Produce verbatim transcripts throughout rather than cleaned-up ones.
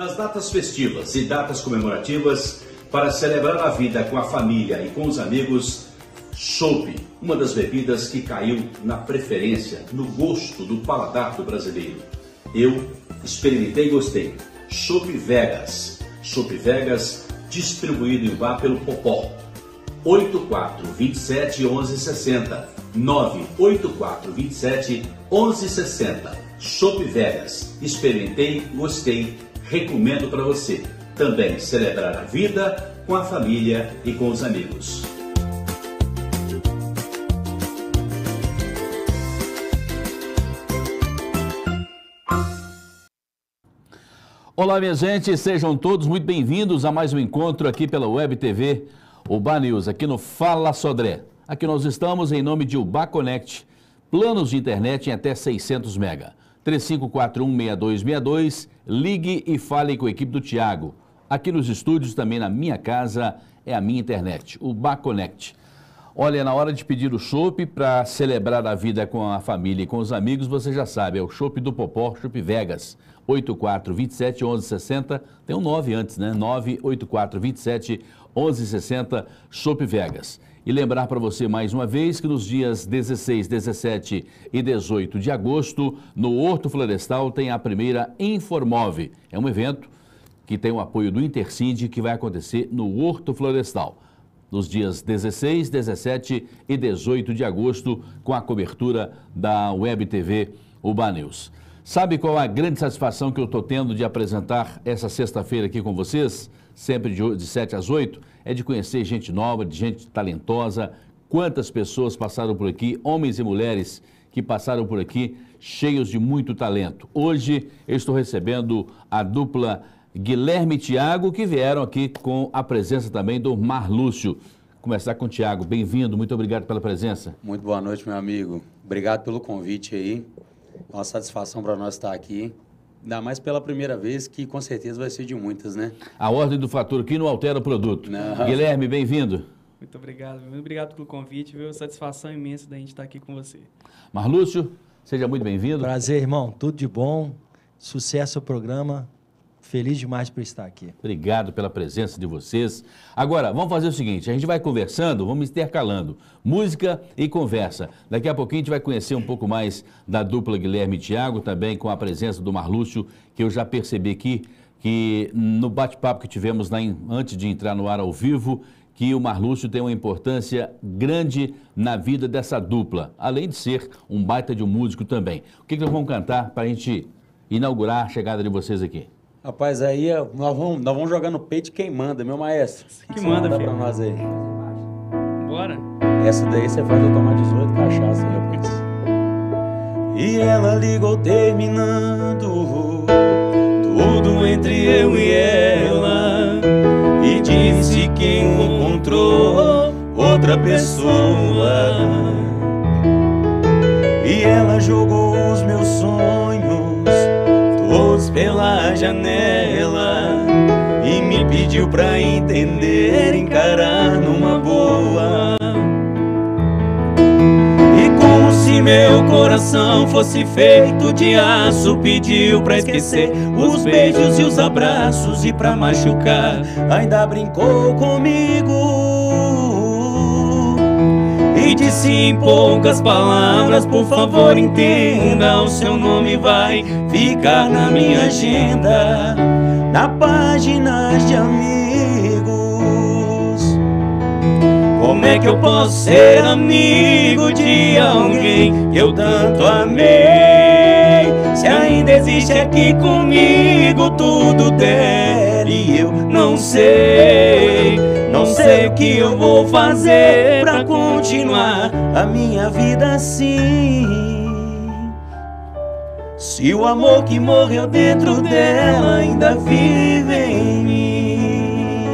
Nas datas festivas e datas comemorativas, para celebrar a vida com a família e com os amigos, chopp, uma das bebidas que caiu na preferência, no gosto do paladar do brasileiro. Eu experimentei e gostei. Chopp Vegas. Chopp Vegas, distribuído em bar pelo Popó. oito quatro dois sete, um um seis zero. nove oito quatro dois sete, um um seis zero. Chopp Vegas. Experimentei, gostei, recomendo para você. Também celebrar a vida com a família e com os amigos. Olá, minha gente, sejam todos muito bem-vindos a mais um encontro aqui pela Web T V Ubá News, aqui no Fala Sodré. Aqui nós estamos em nome de Ubá Connect, planos de internet em até seiscentos mega. três cinco quatro um, seis dois seis dois, ligue e fale com a equipe do Tiago. Aqui nos estúdios, também na minha casa, é a minha internet, Ubá Connect. Olha, na hora de pedir o chopp para celebrar a vida com a família e com os amigos, você já sabe, é o chopp do Popó, Chopp Vegas. oito quatro dois sete, um um seis zero, tem um nove antes, né? nove oito quatro dois sete, um um seis zero, Chopp Vegas. E lembrar para você mais uma vez que nos dias dezesseis, dezessete e dezoito de agosto, no Horto Florestal tem a primeira Informove. É um evento que tem o apoio do Intercinde, que vai acontecer no Horto Florestal, nos dias dezesseis, dezessete e dezoito de agosto, com a cobertura da Web T V Ubá News. Sabe qual a grande satisfação que eu estou tendo de apresentar essa sexta-feira aqui com vocês? Sempre de, de sete às oito, é de conhecer gente nova, de gente talentosa. Quantas pessoas passaram por aqui, homens e mulheres que passaram por aqui, cheios de muito talento. Hoje eu estou recebendo a dupla Guilherme e Tiago, que vieram aqui com a presença também do Marlúcio. Começar com o Tiago, bem-vindo, muito obrigado pela presença. Muito boa noite, meu amigo. Obrigado pelo convite aí. É uma satisfação para nós estar aqui. Ainda mais pela primeira vez, que com certeza vai ser de muitas, né? A ordem do fator aqui não altera o produto. Não. Guilherme, bem-vindo. Muito obrigado, muito obrigado pelo convite, viu? Satisfação imensa da gente estar aqui com você. Marlúcio, seja muito bem-vindo. Prazer, irmão. Tudo de bom. Sucesso ao programa. Feliz demais por estar aqui. Obrigado pela presença de vocês. Agora, vamos fazer o seguinte, a gente vai conversando, vamos intercalando música e conversa. Daqui a pouquinho a gente vai conhecer um pouco mais da dupla Guilherme e Tiago, também com a presença do Marlúcio, que eu já percebi aqui, que no bate-papo que tivemos lá em, antes de entrar no ar ao vivo, que o Marlúcio tem uma importância grande na vida dessa dupla, além de ser um baita de um músico também. O que, que nós vamos cantar para a gente inaugurar a chegada de vocês aqui? Rapaz, aí nós vamos, nós vamos jogar no peito quem manda, meu maestro. Que manda, filho. Pra nós aí. Bora. Essa daí você faz eu tomar dezoito cachaça, rapaz. E ela ligou terminando tudo entre eu e ela e disse que encontrou outra pessoa. E ela jogou os meus sonhos todos pela janela e me pediu pra entender, encarar numa boa. E como se meu coração fosse feito de aço, pediu pra esquecer os beijos e os abraços, e pra machucar ainda brincou comigo e disse em poucas palavras: por favor entenda, o seu nome vai ficar na minha agenda, na página de amigos. Como é que eu posso ser amigo de alguém que eu tanto amei, se ainda existe aqui comigo tudo der e eu não sei? Não sei o que eu vou fazer pra continuar a minha vida assim, se o amor que morreu dentro dela ainda vive em mim.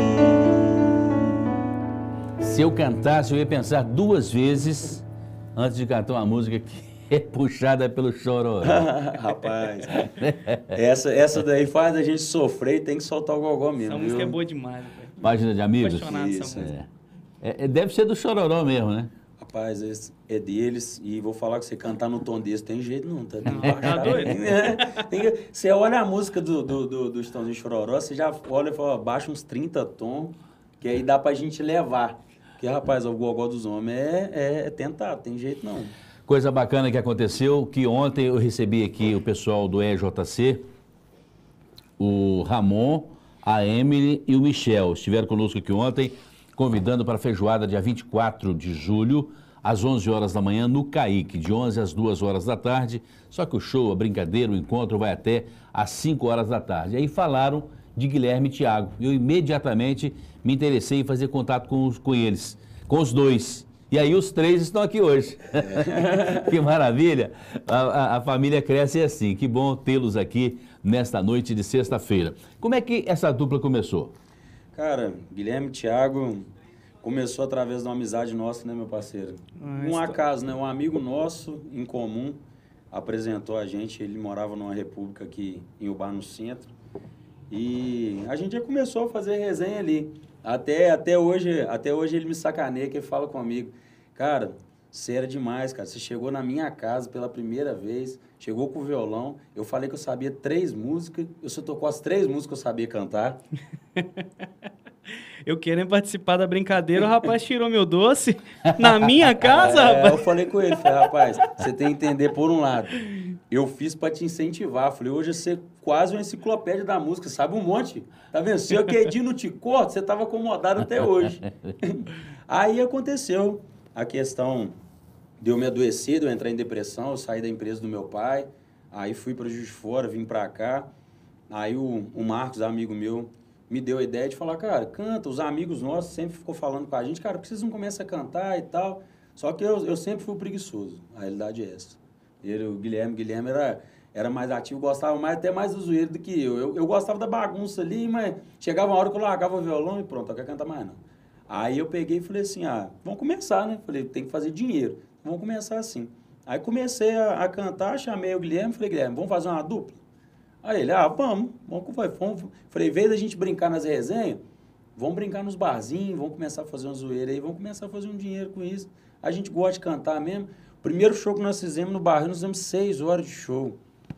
Se eu cantasse, eu ia pensar duas vezes antes de cantar uma música que é puxada pelo chororó. Rapaz, essa, essa daí faz a gente sofrer e tem que soltar o gogó mesmo. Essa viu? música é boa demais, velho. Página de amigos? Apaixonado Isso, dessa música. É. É, deve ser do chororó mesmo, né? Rapaz, esse é deles. E vou falar que você cantar no tom desse tem jeito não, tá? Tem Não, tá doido? É, tem que- você olha a música do, do, do, do Estãozinho Chororó, você já olha e fala, baixa uns trinta tons, que aí dá pra gente levar. Porque, rapaz, o gogó dos homens é, é, é tentado, tem jeito não. Coisa bacana que aconteceu, que ontem eu recebi aqui o pessoal do E J C, o Ramon, a Emily e o Michel. Estiveram conosco aqui ontem, convidando para a feijoada dia vinte e quatro de julho, às onze horas da manhã, no Caique, de onze às duas horas da tarde. Só que o show, a brincadeira, o encontro vai até às cinco horas da tarde. Aí falaram de Guilherme e Thiago. Eu imediatamente me interessei em fazer contato com, os, com eles, com os dois. E aí os três estão aqui hoje. Que maravilha! A, a, a família cresce assim. Que bom tê-los aqui nesta noite de sexta-feira. Como é que essa dupla começou? Cara, Guilherme e Thiago começou através de uma amizade nossa, né, meu parceiro? Ah, Um isso- acaso, né? Um amigo nosso em comum apresentou a gente. Ele morava numa república aqui em Ubar, no centro. E a gente já começou a fazer resenha ali. Até, até, hoje, até hoje ele me sacaneia, que ele fala comigo. Cara, você era demais, cara. Você chegou na minha casa pela primeira vez, chegou com o violão. Eu falei que eu sabia três músicas. Eu só tocou as três músicas que eu sabia cantar. Eu querendo participar da brincadeira, o rapaz tirou meu doce na minha casa, É, rapaz. eu falei com ele, falei, rapaz, você tem que entender por um lado. Eu fiz pra te incentivar. Falei, hoje você é quase uma enciclopédia da música, sabe um monte. Tá vendo? Se eu quedinho não te corto, você tava acomodado até hoje. Aí aconteceu a questão de eu me adoecer, de eu entrar em depressão, eu saí da empresa do meu pai, aí fui para Juiz de Fora, vim pra cá. Aí o, o Marcos, amigo meu, me deu a ideia de falar, cara, canta. Os amigos nossos sempre ficou falando com a gente, cara, por que vocês não começam a cantar e tal? Só que eu, eu sempre fui preguiçoso, a realidade é essa. Ele, o Guilherme, Guilherme era, era mais ativo, gostava mais, até mais do zoeiro do que eu. eu. Eu gostava da bagunça ali, mas chegava uma hora que eu largava o violão e pronto, não quero cantar mais não. Aí eu peguei e falei assim, ah, vamos começar, né? Falei, tem que fazer dinheiro, vamos começar assim. Aí comecei a, a cantar, chamei o Guilherme, falei, Guilherme, vamos fazer uma dupla? Aí ele, ah, vamos, vamos, vamos. Falei, em vez da gente brincar nas resenhas, vamos brincar nos barzinhos, vamos começar a fazer uma zoeira aí, vamos começar a fazer um dinheiro com isso. A gente gosta de cantar mesmo. Primeiro show que nós fizemos no barril, nós fizemos seis horas de show.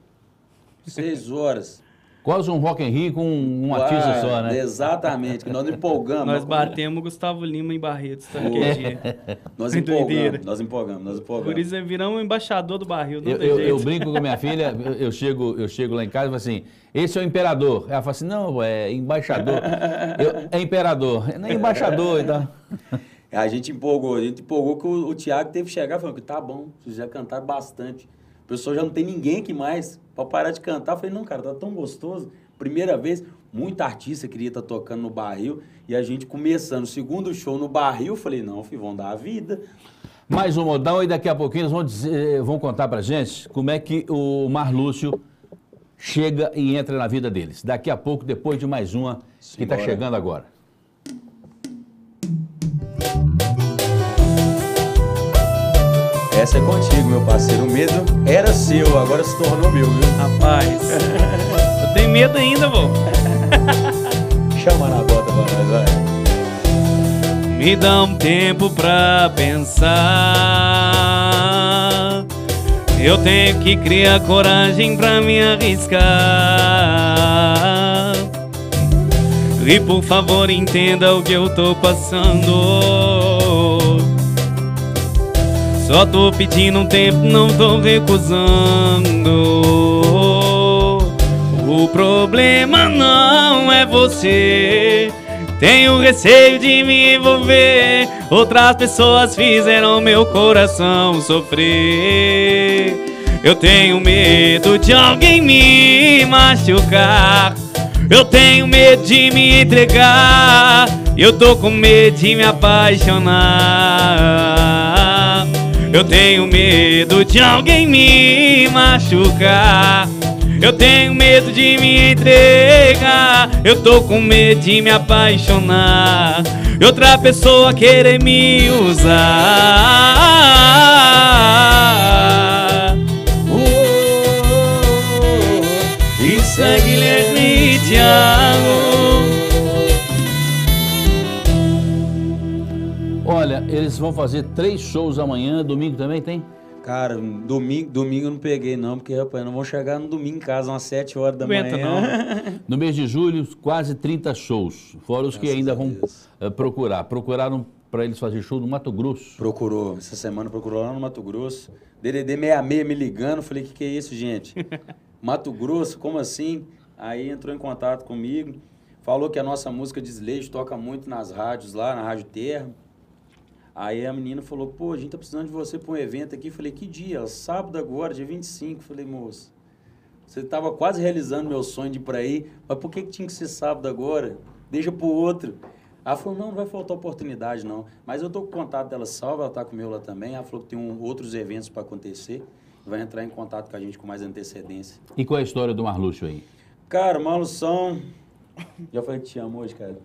Seis horas. Quase um Rock in Rio com um artista Ah, só, né? Exatamente, que nós não empolgamos. Nós batemos o Gustavo Lima em Barretos, tá? Aquele dia. Nós Que empolgamos, doideira. nós empolgamos, nós empolgamos. Por isso, viramos um embaixador do barril, não Eu, tem eu, jeito. eu brinco com minha filha, eu, eu chego, eu chego lá em casa e falo assim, esse é o imperador. Ela fala assim, não, é embaixador. Eu, é imperador, não é embaixador e tal. A gente empolgou, a gente empolgou que o, o Thiago teve que chegar e falou que tá bom, vocês já cantaram bastante. O pessoal já não tem ninguém aqui mais para parar de cantar. Eu falei, não, cara, tá tão gostoso. Primeira vez, muita artista queria estar tocando no barril e a gente começando o segundo show no barril, eu falei, não, filho, vão dar a vida. Mais um modão e daqui a pouquinho eles vão, dizer, vão contar pra gente como é que o Marlúcio chega e entra na vida deles. Daqui a pouco, depois de mais uma que está Simbora. chegando agora. Essa é contigo, meu parceiro. O medo era seu, agora se tornou meu, viu? Rapaz, eu tenho medo ainda, vô. Chama na bota pra nós, vai. Me dá um tempo pra pensar. Eu tenho que criar coragem pra me arriscar. E por favor entenda o que eu tô passando. Só tô pedindo um tempo, não tô recusando. O problema não é você. Tenho receio de me envolver. Outras pessoas fizeram meu coração sofrer. Eu tenho medo de alguém me machucar. Eu tenho medo de me entregar. Eu tô com medo de me apaixonar. Eu tenho medo de alguém me machucar. Eu tenho medo de me entregar. Eu tô com medo de me apaixonar e outra pessoa querer me usar. Oh, isso é Guilherme e Thiago. Olha, Eles vão fazer três shows amanhã, domingo também tem? Cara, domingo, domingo eu não peguei não, porque, rapaz, não vão chegar no domingo em casa umas sete horas da Aguenta, manhã. No mês de julho, quase trinta shows, fora os que Graças ainda a vão Deus. uh, procurar. Procuraram para eles fazer show no Mato Grosso. Procurou, essa semana procurou lá no Mato Grosso. D D D sessenta e seis me ligando, falei, que que é isso, gente? Mato Grosso, como assim? Aí entrou em contato comigo, falou que a nossa música Desleixo toca muito nas rádios lá, na Rádio Terra. Aí a menina falou, pô, a gente tá precisando de você para um evento aqui. Falei, que dia? Ela, sábado agora, dia vinte e cinco. Falei, moça, você tava quase realizando meu sonho de ir para aí, mas por que que tinha que ser sábado agora? Deixa pro outro. Ela falou, não, não vai faltar oportunidade, não. Mas eu tô com o contato dela salvo, ela tá com o meu lá também. Ela falou que tem um, outros eventos para acontecer. Vai entrar em contato com a gente com mais antecedência. E qual é a história do Marlúcio aí? Cara, Marlução... Já falei que te amo hoje, cara.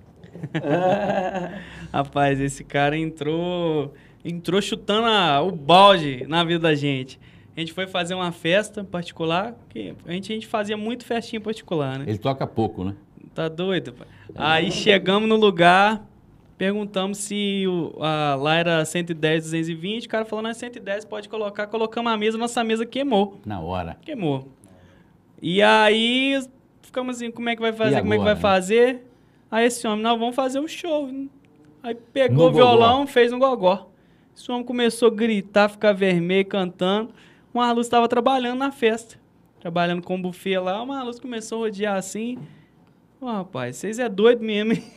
Rapaz, esse cara entrou entrou chutando a- o balde na vida da gente. A gente foi fazer uma festa particular, que a gente, a gente fazia muito festinha particular, né? Ele toca pouco, né? Tá doido, pai? Aí chegamos no lugar, perguntamos se o, a, lá era cento e dez, duzentos e vinte, o cara falou, não é cento e dez, pode colocar. Colocamos a mesa, nossa mesa queimou. Na hora. Queimou. E aí, ficamos assim, como é que vai fazer, E como é que vai agora, né? fazer? Aí esse homem, nós vamos fazer um show. Aí pegou No o violão, gogó. fez um gogó. Esse homem começou a gritar, ficar vermelho, cantando. O Marluz estava trabalhando na festa. Trabalhando com o buffet lá, o Marluz começou a rodear assim. Ô, rapaz, vocês é doido mesmo, hein?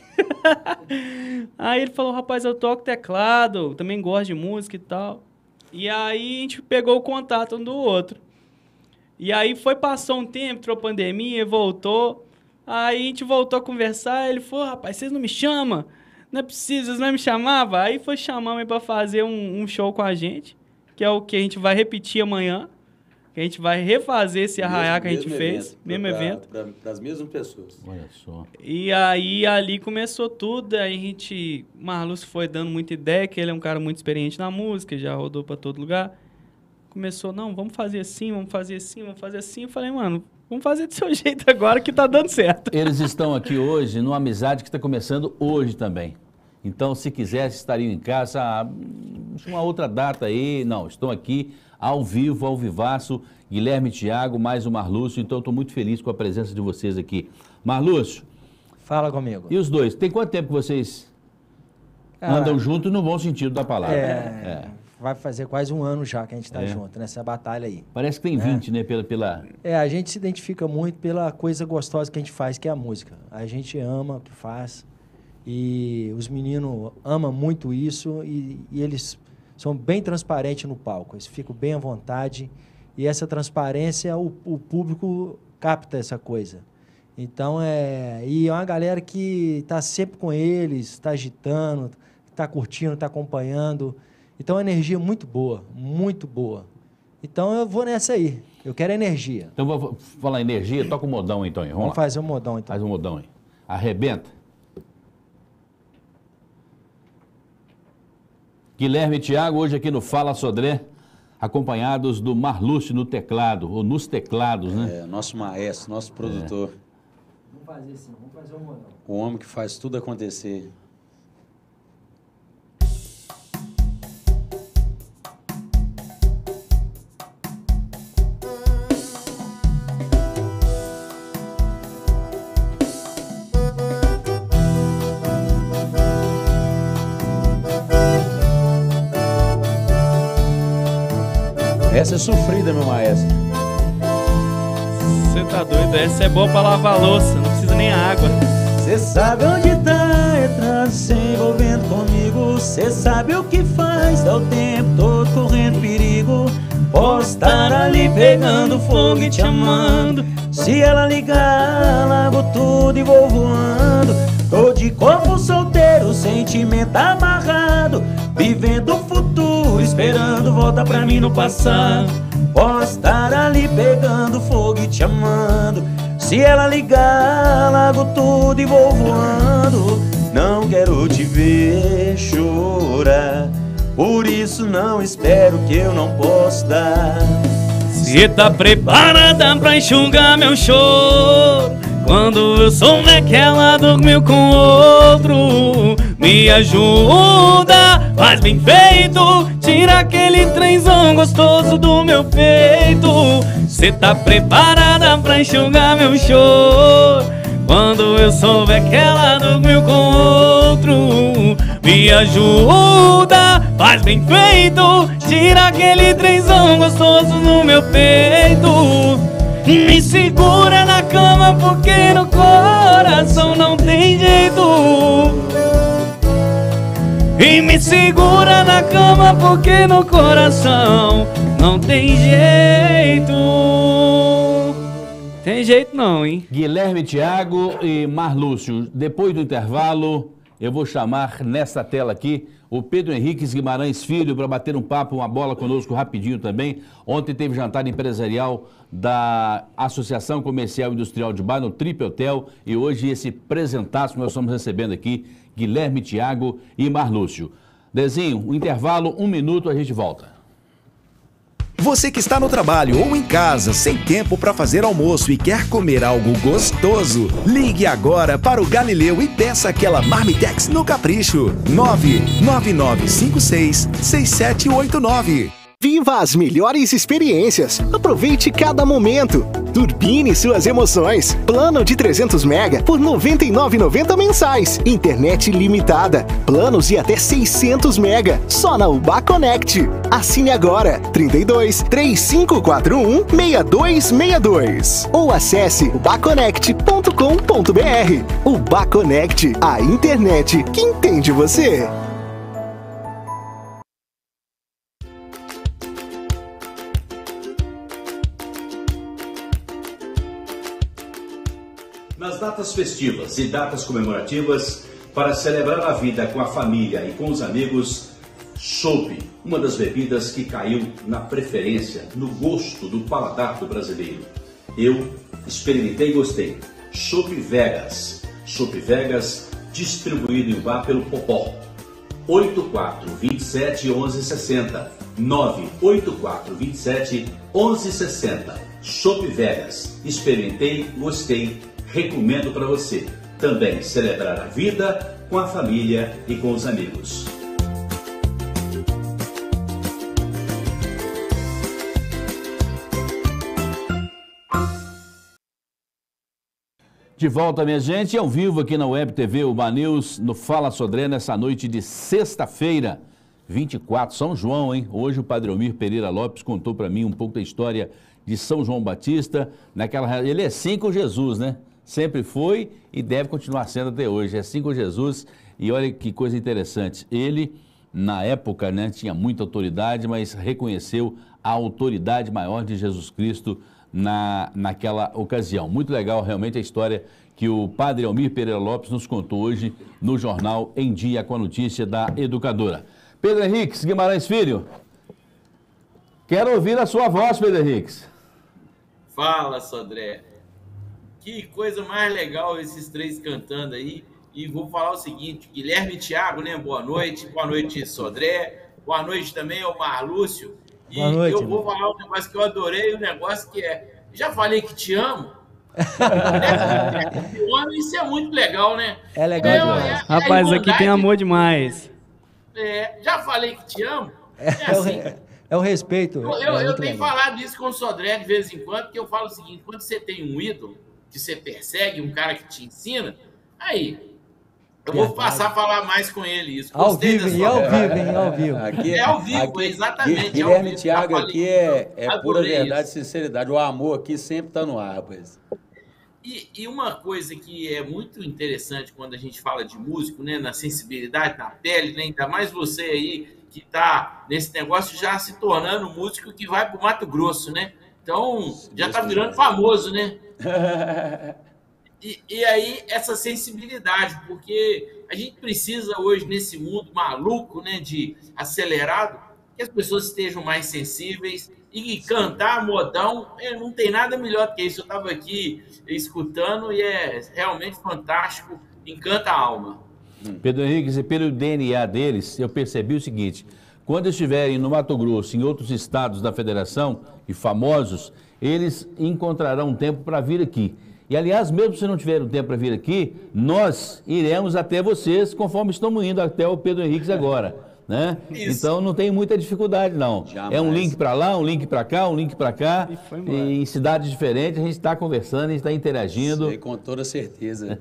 Aí ele falou, rapaz, eu toco teclado, também gosto de música e tal. E aí a gente pegou o contato um do outro. E aí foi, passou um tempo, entrou pandemia, voltou. Aí a gente voltou a conversar, ele falou, rapaz, vocês não me chamam? Não é preciso, vocês não me chamavam? Aí foi chamar para fazer um, um show com a gente, que é o que a gente vai repetir amanhã, que a gente vai refazer esse arraiá que a gente fez, mesmo evento. Para as mesmas pessoas. Olha só. E aí ali começou tudo, aí a gente, Marlúcio foi dando muita ideia, que ele é um cara muito experiente na música, já rodou para todo lugar. Começou, não, vamos fazer assim, vamos fazer assim, vamos fazer assim. Eu falei, mano, vamos fazer do seu jeito agora que tá dando certo. Eles estão aqui hoje numa amizade que está começando hoje também. Então, se quisesse, estariam em casa, ah, uma outra data aí. Não, estão aqui ao vivo, ao vivaço, Guilherme e Thiago, mais o Marlúcio. Então, estou muito feliz com a presença de vocês aqui. Marlúcio, Fala comigo. e os dois? Tem quanto tempo que vocês Ah, andam juntos no bom sentido da palavra? É, vai fazer quase um ano já que a gente está É. junto nessa batalha aí. Parece que tem vinte, né? Pela, pela... É, a gente se identifica muito pela coisa gostosa que a gente faz, que é a música. A gente ama o que faz e os meninos amam muito isso e, e eles são bem transparentes no palco. Eles ficam bem à vontade e essa transparência, o, o público capta essa coisa. Então, é... E é uma galera que está sempre com eles, está agitando, está curtindo, está acompanhando. Então, é uma energia muito boa, muito boa. Então, eu vou nessa aí. Eu quero energia. Então, vou falar em energia, toca o modão então aí. Vamos, Vamos lá. fazer um modão, então. Faz o modão aí. Arrebenta. Guilherme e Thiago, hoje aqui no Fala Sodré, acompanhados do Marlúcio no teclado, ou nos teclados, né? É, nosso maestro, nosso produtor. Vamos fazer assim, vamos fazer um modão. O homem que faz tudo acontecer. Essa é sofrida, meu maestro. Você tá doido? Essa é boa pra lavar a louça, não precisa nem água. Cê sabe onde tá entrando, se envolvendo comigo. Cê sabe o que faz, tá o tempo todo correndo perigo. Posso estar ali pegando fogo e te amando. Se ela ligar, largo tudo e vou voando. Tô de corpo solteiro, sentimento amarrado, vivendo o futuro, esperando volta pra mim no passado. Posso estar ali pegando fogo e te amando. Se ela ligar, largo tudo e vou voando. Não quero te ver chorar, por isso não espero que eu não posso dar. Cê tá preparada pra enxugar meu choro quando eu souber que ela dormiu com outro? Me ajuda, faz bem feito, tira aquele trenzão gostoso do meu peito. Cê tá preparada pra enxugar meu choro quando eu souber que ela dormiu com outro? Me ajuda, faz bem feito, tira aquele trenzão gostoso no meu peito. Me segura na cama porque no coração não tem jeito. E me segura na cama porque no coração não tem jeito. Tem jeito não, hein? Guilherme Thiago e Marlúcio, depois do intervalo, eu vou chamar nessa tela aqui o Pedro Henriques Guimarães Filho para bater um papo, uma bola conosco rapidinho também. Ontem teve jantar empresarial da Associação Comercial e Industrial de Bar no Trip Hotel e hoje esse presentaço que nós estamos recebendo aqui, Guilherme Thiago e Marlúcio. Dezinho, um intervalo, um minuto, a gente volta. Você que está no trabalho ou em casa, sem tempo para fazer almoço e quer comer algo gostoso, ligue agora para o Galileu e peça aquela Marmitex no Capricho. nove nove nove cinco seis seis sete oito nove. Viva as melhores experiências. Aproveite cada momento. Turbine suas emoções. Plano de trezentos mega por noventa e nove reais e noventa centavos mensais. Internet limitada. Planos de até seiscentos mega. Só na Ubá Connect. Assine agora. trinta e dois, três cinco quatro um, seis dois seis dois. Ou acesse ubaconnect ponto com ponto br. Ubá Connect. A internet que entende você. Nas datas festivas e datas comemorativas, para celebrar a vida com a família e com os amigos, chopp, uma das bebidas que caiu na preferência, no gosto do paladar do brasileiro. Eu experimentei e gostei. Chopp Vegas. Chopp Vegas, distribuído em bar pelo Popó. oito quatro dois sete, um um seis zero. nove oito quatro dois sete, um um seis zero. Chopp Vegas. Experimentei, gostei. Recomendo para você também celebrar a vida com a família e com os amigos. De volta, minha gente, ao vivo aqui na Web T V Ubá News, no Fala Sodré, nessa noite de sexta-feira, vinte e quatro, São João, hein? Hoje o Padre Almir Pereira Lopes contou para mim um pouco da história de São João Batista. Naquela, ele é assim com Jesus, né? Sempre foi e deve continuar sendo até hoje. É assim com Jesus. E olha que coisa interessante. Ele, na época, né, tinha muita autoridade, mas reconheceu a autoridade maior de Jesus Cristo na, naquela ocasião. Muito legal, realmente, a história que o Padre Almir Pereira Lopes nos contou hoje no Jornal Em Dia com a notícia da Educadora. Pedro Henriques Guimarães Filho, quero ouvir a sua voz, Pedro Henriques. Fala, Sodré. Que coisa mais legal esses três cantando aí. E vou falar o seguinte, Guilherme e Thiago, né? Boa noite. Boa noite, Sodré. Boa noite também ao Marlúcio. E Boa noite, eu vou falar um negócio que eu adorei, um negócio que é... Já falei que te amo. Isso é muito legal, né? É legal é, demais. É, é Rapaz, aqui tem amor demais. É, já falei que te amo. É, é assim. É, é o respeito. Eu, eu, é eu tenho legal. falado isso com o Sodré de vez em quando, porque eu falo o seguinte, quando você tem um ídolo, que você persegue, um cara que te ensina, aí, eu vou passar a falar mais com ele isso. Ao vivo, e ao vivo, hein? Ao vivo. Aqui, é ao vivo, aqui, exatamente. Guilherme é Thiago aqui é, é pura verdade e isso. sinceridade. O amor aqui sempre está no ar, rapaz. E, e uma coisa que é muito interessante quando a gente fala de músico, né, na sensibilidade, na pele, né, ainda mais você aí que está nesse negócio já se tornando músico que vai para o Mato Grosso, né? Então, já está virando famoso, né? E, e aí, essa sensibilidade, porque a gente precisa hoje, nesse mundo maluco, né, de acelerado, que as pessoas estejam mais sensíveis e cantar modão, não tem nada melhor do que isso. Eu estava aqui escutando e é realmente fantástico, encanta a alma. Pedro Henrique, e pelo D N A deles, eu percebi o seguinte, quando estiverem no Mato Grosso, em outros estados da federação, e famosos, eles encontrarão um tempo para vir aqui. E, aliás, mesmo se não tiverem tempo para vir aqui, nós iremos até vocês, conforme estamos indo até o Pedro Henriques agora, né? Então, não tem muita dificuldade, não. Jamais. É um link para lá, um link para cá, um link para cá. E, e em cidades diferentes, a gente está conversando, a gente está interagindo. Sei, com toda certeza.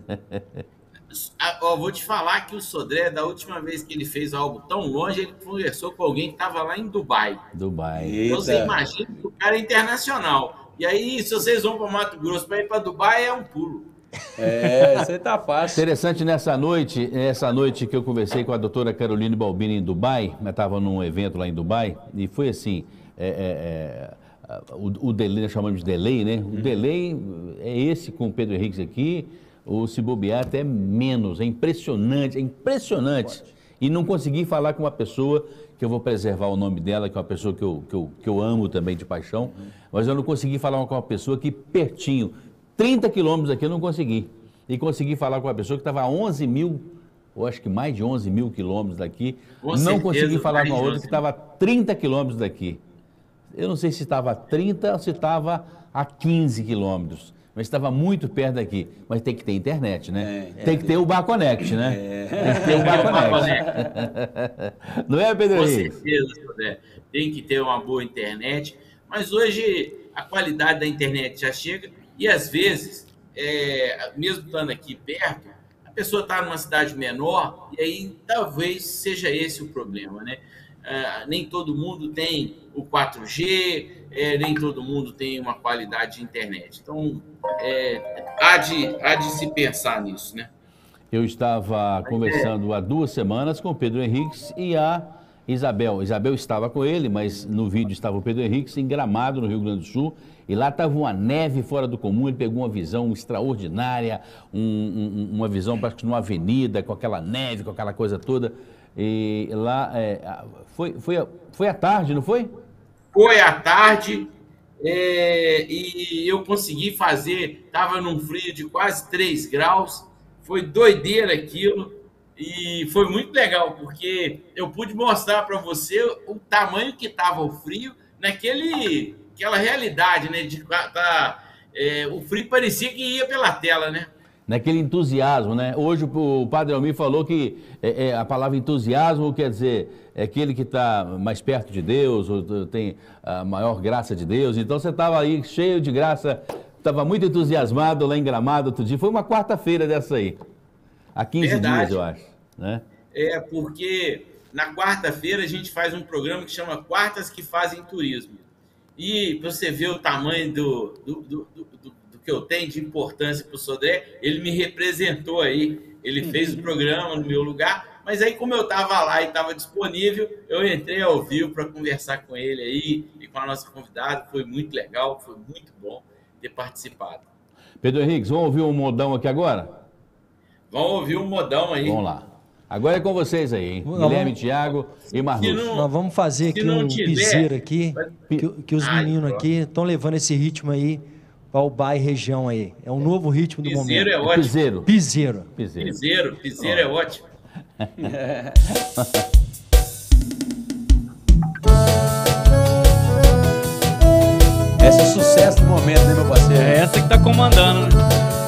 Ah, ó, vou te falar que o Sodré, da última vez que ele fez algo tão longe, ele conversou com alguém que estava lá em Dubai. Dubai. Eita. Então, você imagina que o cara é internacional. E aí, se vocês vão para Mato Grosso para ir para Dubai, é um pulo. É, isso aí tá fácil. Interessante, nessa noite, essa noite que eu conversei com a doutora Caroline Balbini em Dubai, eu estava num evento lá em Dubai, e foi assim, é, é, é, o, o delay, nós chamamos de delay, né? O delay é esse com o Pedro Henriques aqui, ou se bobear até menos, é impressionante, é impressionante. E não consegui falar com uma pessoa, que eu vou preservar o nome dela, que é uma pessoa que eu, que eu, que eu amo também de paixão, mas eu não consegui falar com uma pessoa que pertinho, trinta quilômetros daqui eu não consegui. E consegui falar com uma pessoa que estava a onze mil, ou acho que mais de onze mil quilômetros daqui. Com não certeza, consegui falar mais com a de outra onze que estava a trinta quilômetros daqui. Eu não sei se estava a trinta ou se estava a quinze quilômetros. Mas estava muito perto daqui. Mas tem que ter internet, né? É, tem é, que ter o Baconect, né? É. Tem que ter o Baconect. Não é, Pedro Com Henrique? certeza, Sodré. Tem que ter uma boa internet. Mas hoje a qualidade da internet já chega e às vezes, é, mesmo estando aqui perto, a pessoa está numa cidade menor e aí talvez seja esse o problema, né? Uh, nem todo mundo tem o quatro G, é, nem todo mundo tem uma qualidade de internet. Então, é, há, de, há de se pensar nisso, né? Eu estava conversando há duas semanas com o Pedro Henriques e a Isabel. Isabel estava com ele, mas no vídeo estava o Pedro Henriques em Gramado, no Rio Grande do Sul, e lá estava uma neve fora do comum. Ele pegou uma visão extraordinária, um, um, uma visão parece que numa avenida, com aquela neve, com aquela coisa toda. E lá, é, foi, foi, foi à tarde, não foi? Foi à tarde, é, e eu consegui fazer, estava num frio de quase três graus, foi doideira aquilo, e foi muito legal, porque eu pude mostrar para você o tamanho que estava o frio, naquele, aquela realidade, né, de tá, é, o frio parecia que ia pela tela, né? Naquele entusiasmo, né? Hoje o Padre Almir falou que é, é, a palavra entusiasmo quer dizer é aquele que está mais perto de Deus, ou tem a maior graça de Deus. Então você estava aí cheio de graça, estava muito entusiasmado lá em Gramado outro dia. Foi uma quarta-feira dessa aí, há quinze Verdade. dias, eu acho, né? É, porque na quarta-feira a gente faz um programa que chama Quartas que Fazem Turismo. E você vê o tamanho do, do, do, do, do que eu tenho de importância para o Sodré, ele me representou aí, ele fez o programa no meu lugar, mas aí como eu estava lá e estava disponível, eu entrei ao vivo para conversar com ele aí e com a nossa convidada, foi muito legal, foi muito bom ter participado. Pedro Henriques, vamos ouvir um modão aqui agora? Vamos ouvir um modão aí. Vamos lá. Agora é com vocês aí, hein? Vamos. Guilherme, Thiago e Marluz. não- Nós vamos fazer aqui não um tiver, piseiro aqui, vai- que, que os Ai, meninos pronto. aqui estão levando esse ritmo aí para o bairro e região aí. É um novo ritmo do Piseiro é momento. ótimo. Piseiro. Piseiro. Piseiro. Piseiro, piseiro é ótimo. Esse é o sucesso do momento, né, meu parceiro? É essa que tá comandando, né?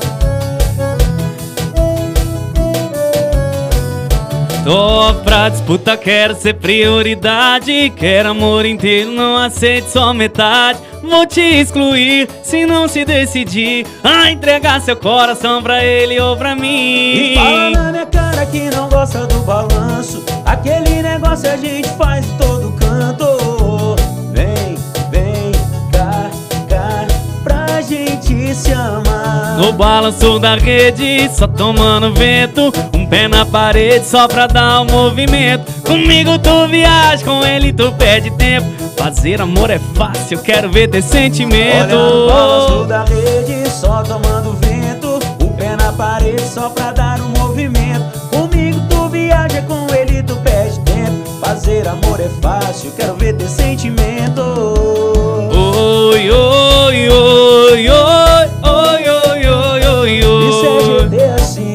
Tô pra disputa, quero ser prioridade. Quero amor inteiro, não aceito só metade. Vou te excluir se não se decidir a entregar seu coração pra ele ou pra mim. E fala na minha cara que não gosta do balanço. Aquele negócio a gente faz em todo canto. Vem, vem cá, cá, pra gente se amar. No balanço da rede, só tomando vento. Um pé na parede só pra dar um movimento. Comigo tu viaja, com ele tu perde tempo. Fazer amor é fácil, quero ver ter sentimento. Olha no balanço da rede, só tomando vento. Um pé na parede só pra dar um movimento. Comigo tu viaja, com ele tu perde tempo. Fazer amor é fácil, quero ver ter sentimento. Oi, oi, oi, oi, oi, oi, oi, oi, Isso é oi. G T assim.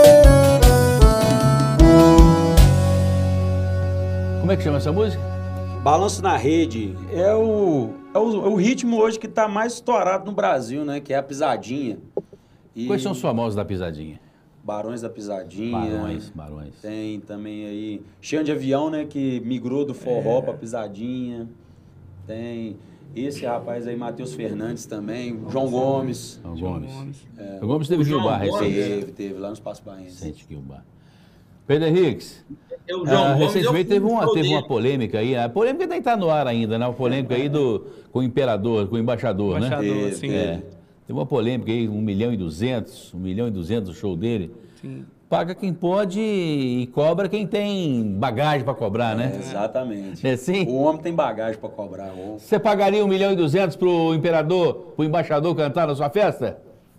Como é que chama essa música? Balanço na Rede é o, é o, é o ritmo hoje que está mais estourado no Brasil, né? Que é a pisadinha. E Quais são os famosos da pisadinha? Barões da Pisadinha. Barões, Barões. Tem também aí Chão de Avião, né? Que migrou do forró é. pra pisadinha. Tem esse rapaz aí, Matheus Fernandes também. João Gomes. João Gomes. Gomes. É. João Gomes teve Gilbar recente. Teve, teve, lá no Espaço Baense. Recente Gilbar. Pedro Henriques. Eu, João ah, Gomes, recentemente teve uma, teve dele. uma polêmica aí. A polêmica nem está no ar ainda, né? A polêmica aí do, com o imperador, com o embaixador, embaixador né? Embaixador, sim. É. Teve uma polêmica aí, um milhão e duzentos, um milhão e duzentos o show dele. Sim. Paga quem pode e cobra quem tem bagagem para cobrar, né? É, exatamente. É assim? O homem tem bagagem para cobrar. O... Você pagaria um milhão e duzentos pro imperador, pro embaixador cantar na sua festa?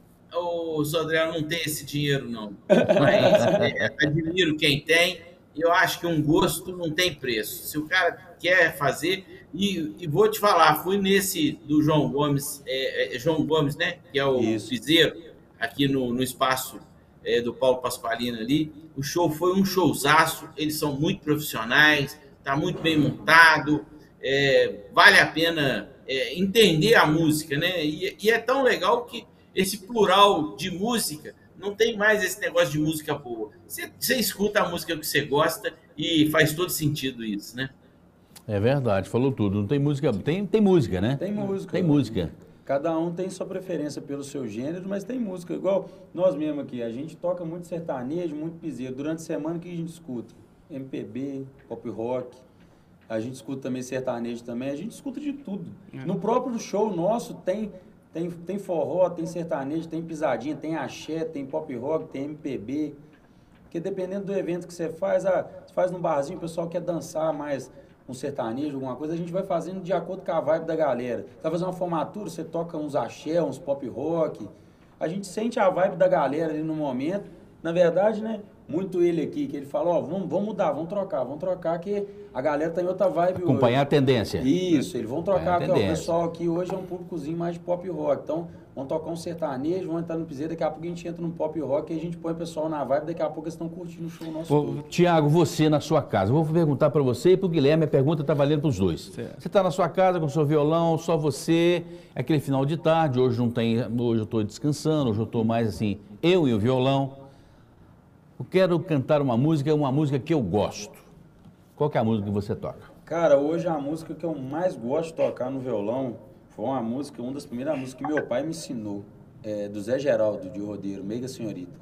O Sodré não tem esse dinheiro, não. Mas é, admiro quem tem. Eu acho que um gosto não tem preço. Se o cara quer fazer... E, e vou te falar, fui nesse do João Gomes, é, é, João Gomes, né? Que é o piseiro, aqui no, no espaço é, do Paulo Pasqualino ali. O show foi um showzaço. Eles são muito profissionais, tá muito bem montado. É, vale a pena é, entender a música, né? E, e é tão legal que esse plural de música... Não tem mais esse negócio de música boa. Você, você escuta a música que você gosta e faz todo sentido isso, né? É verdade, falou tudo. Não tem música, tem, tem música, né? Tem música. Tem música. Cada um tem sua preferência pelo seu gênero, mas tem música. Igual nós mesmos aqui, a gente toca muito sertanejo, muito piseiro. Durante a semana que a gente escuta M P B, pop rock. A gente escuta também sertanejo também. A gente escuta de tudo. É. No próprio show nosso tem... Tem, tem forró, tem sertanejo, tem pisadinha, tem axé, tem pop rock, tem M P B. Porque dependendo do evento que você faz, ah, você faz num barzinho, o pessoal quer dançar mais um sertanejo, alguma coisa, a gente vai fazendo de acordo com a vibe da galera. Você vai fazer uma formatura, você toca uns axé, uns pop rock. A gente sente a vibe da galera ali no momento. Na verdade, né, muito ele aqui, que ele fala, ó, oh, vamos, vamos mudar, vamos trocar, vamos trocar, que a galera tá em outra vibe hoje. Acompanhar a tendência. Isso, eles vão trocar, aqui, ó, o pessoal aqui hoje é um públicozinho mais de pop rock, então vão tocar um sertanejo, vão entrar no piseiro, daqui a pouco a gente entra num pop rock e a gente põe o pessoal na vibe, daqui a pouco eles estão curtindo o show nosso. Ô, Tiago, você na sua casa, eu vou perguntar para você e para o Guilherme, a pergunta está valendo para os dois. Certo. Você está na sua casa com o seu violão, só você, aquele final de tarde, hoje não tem, hoje eu estou descansando, hoje eu estou mais assim, eu e o violão. Eu quero cantar uma música, uma música que eu gosto. Qual que é a música que você toca? Cara, hoje a música que eu mais gosto de tocar no violão foi uma música, uma das primeiras músicas que meu pai me ensinou, é, do Zé Geraldo, de Rodeiro, Meiga Senhorita.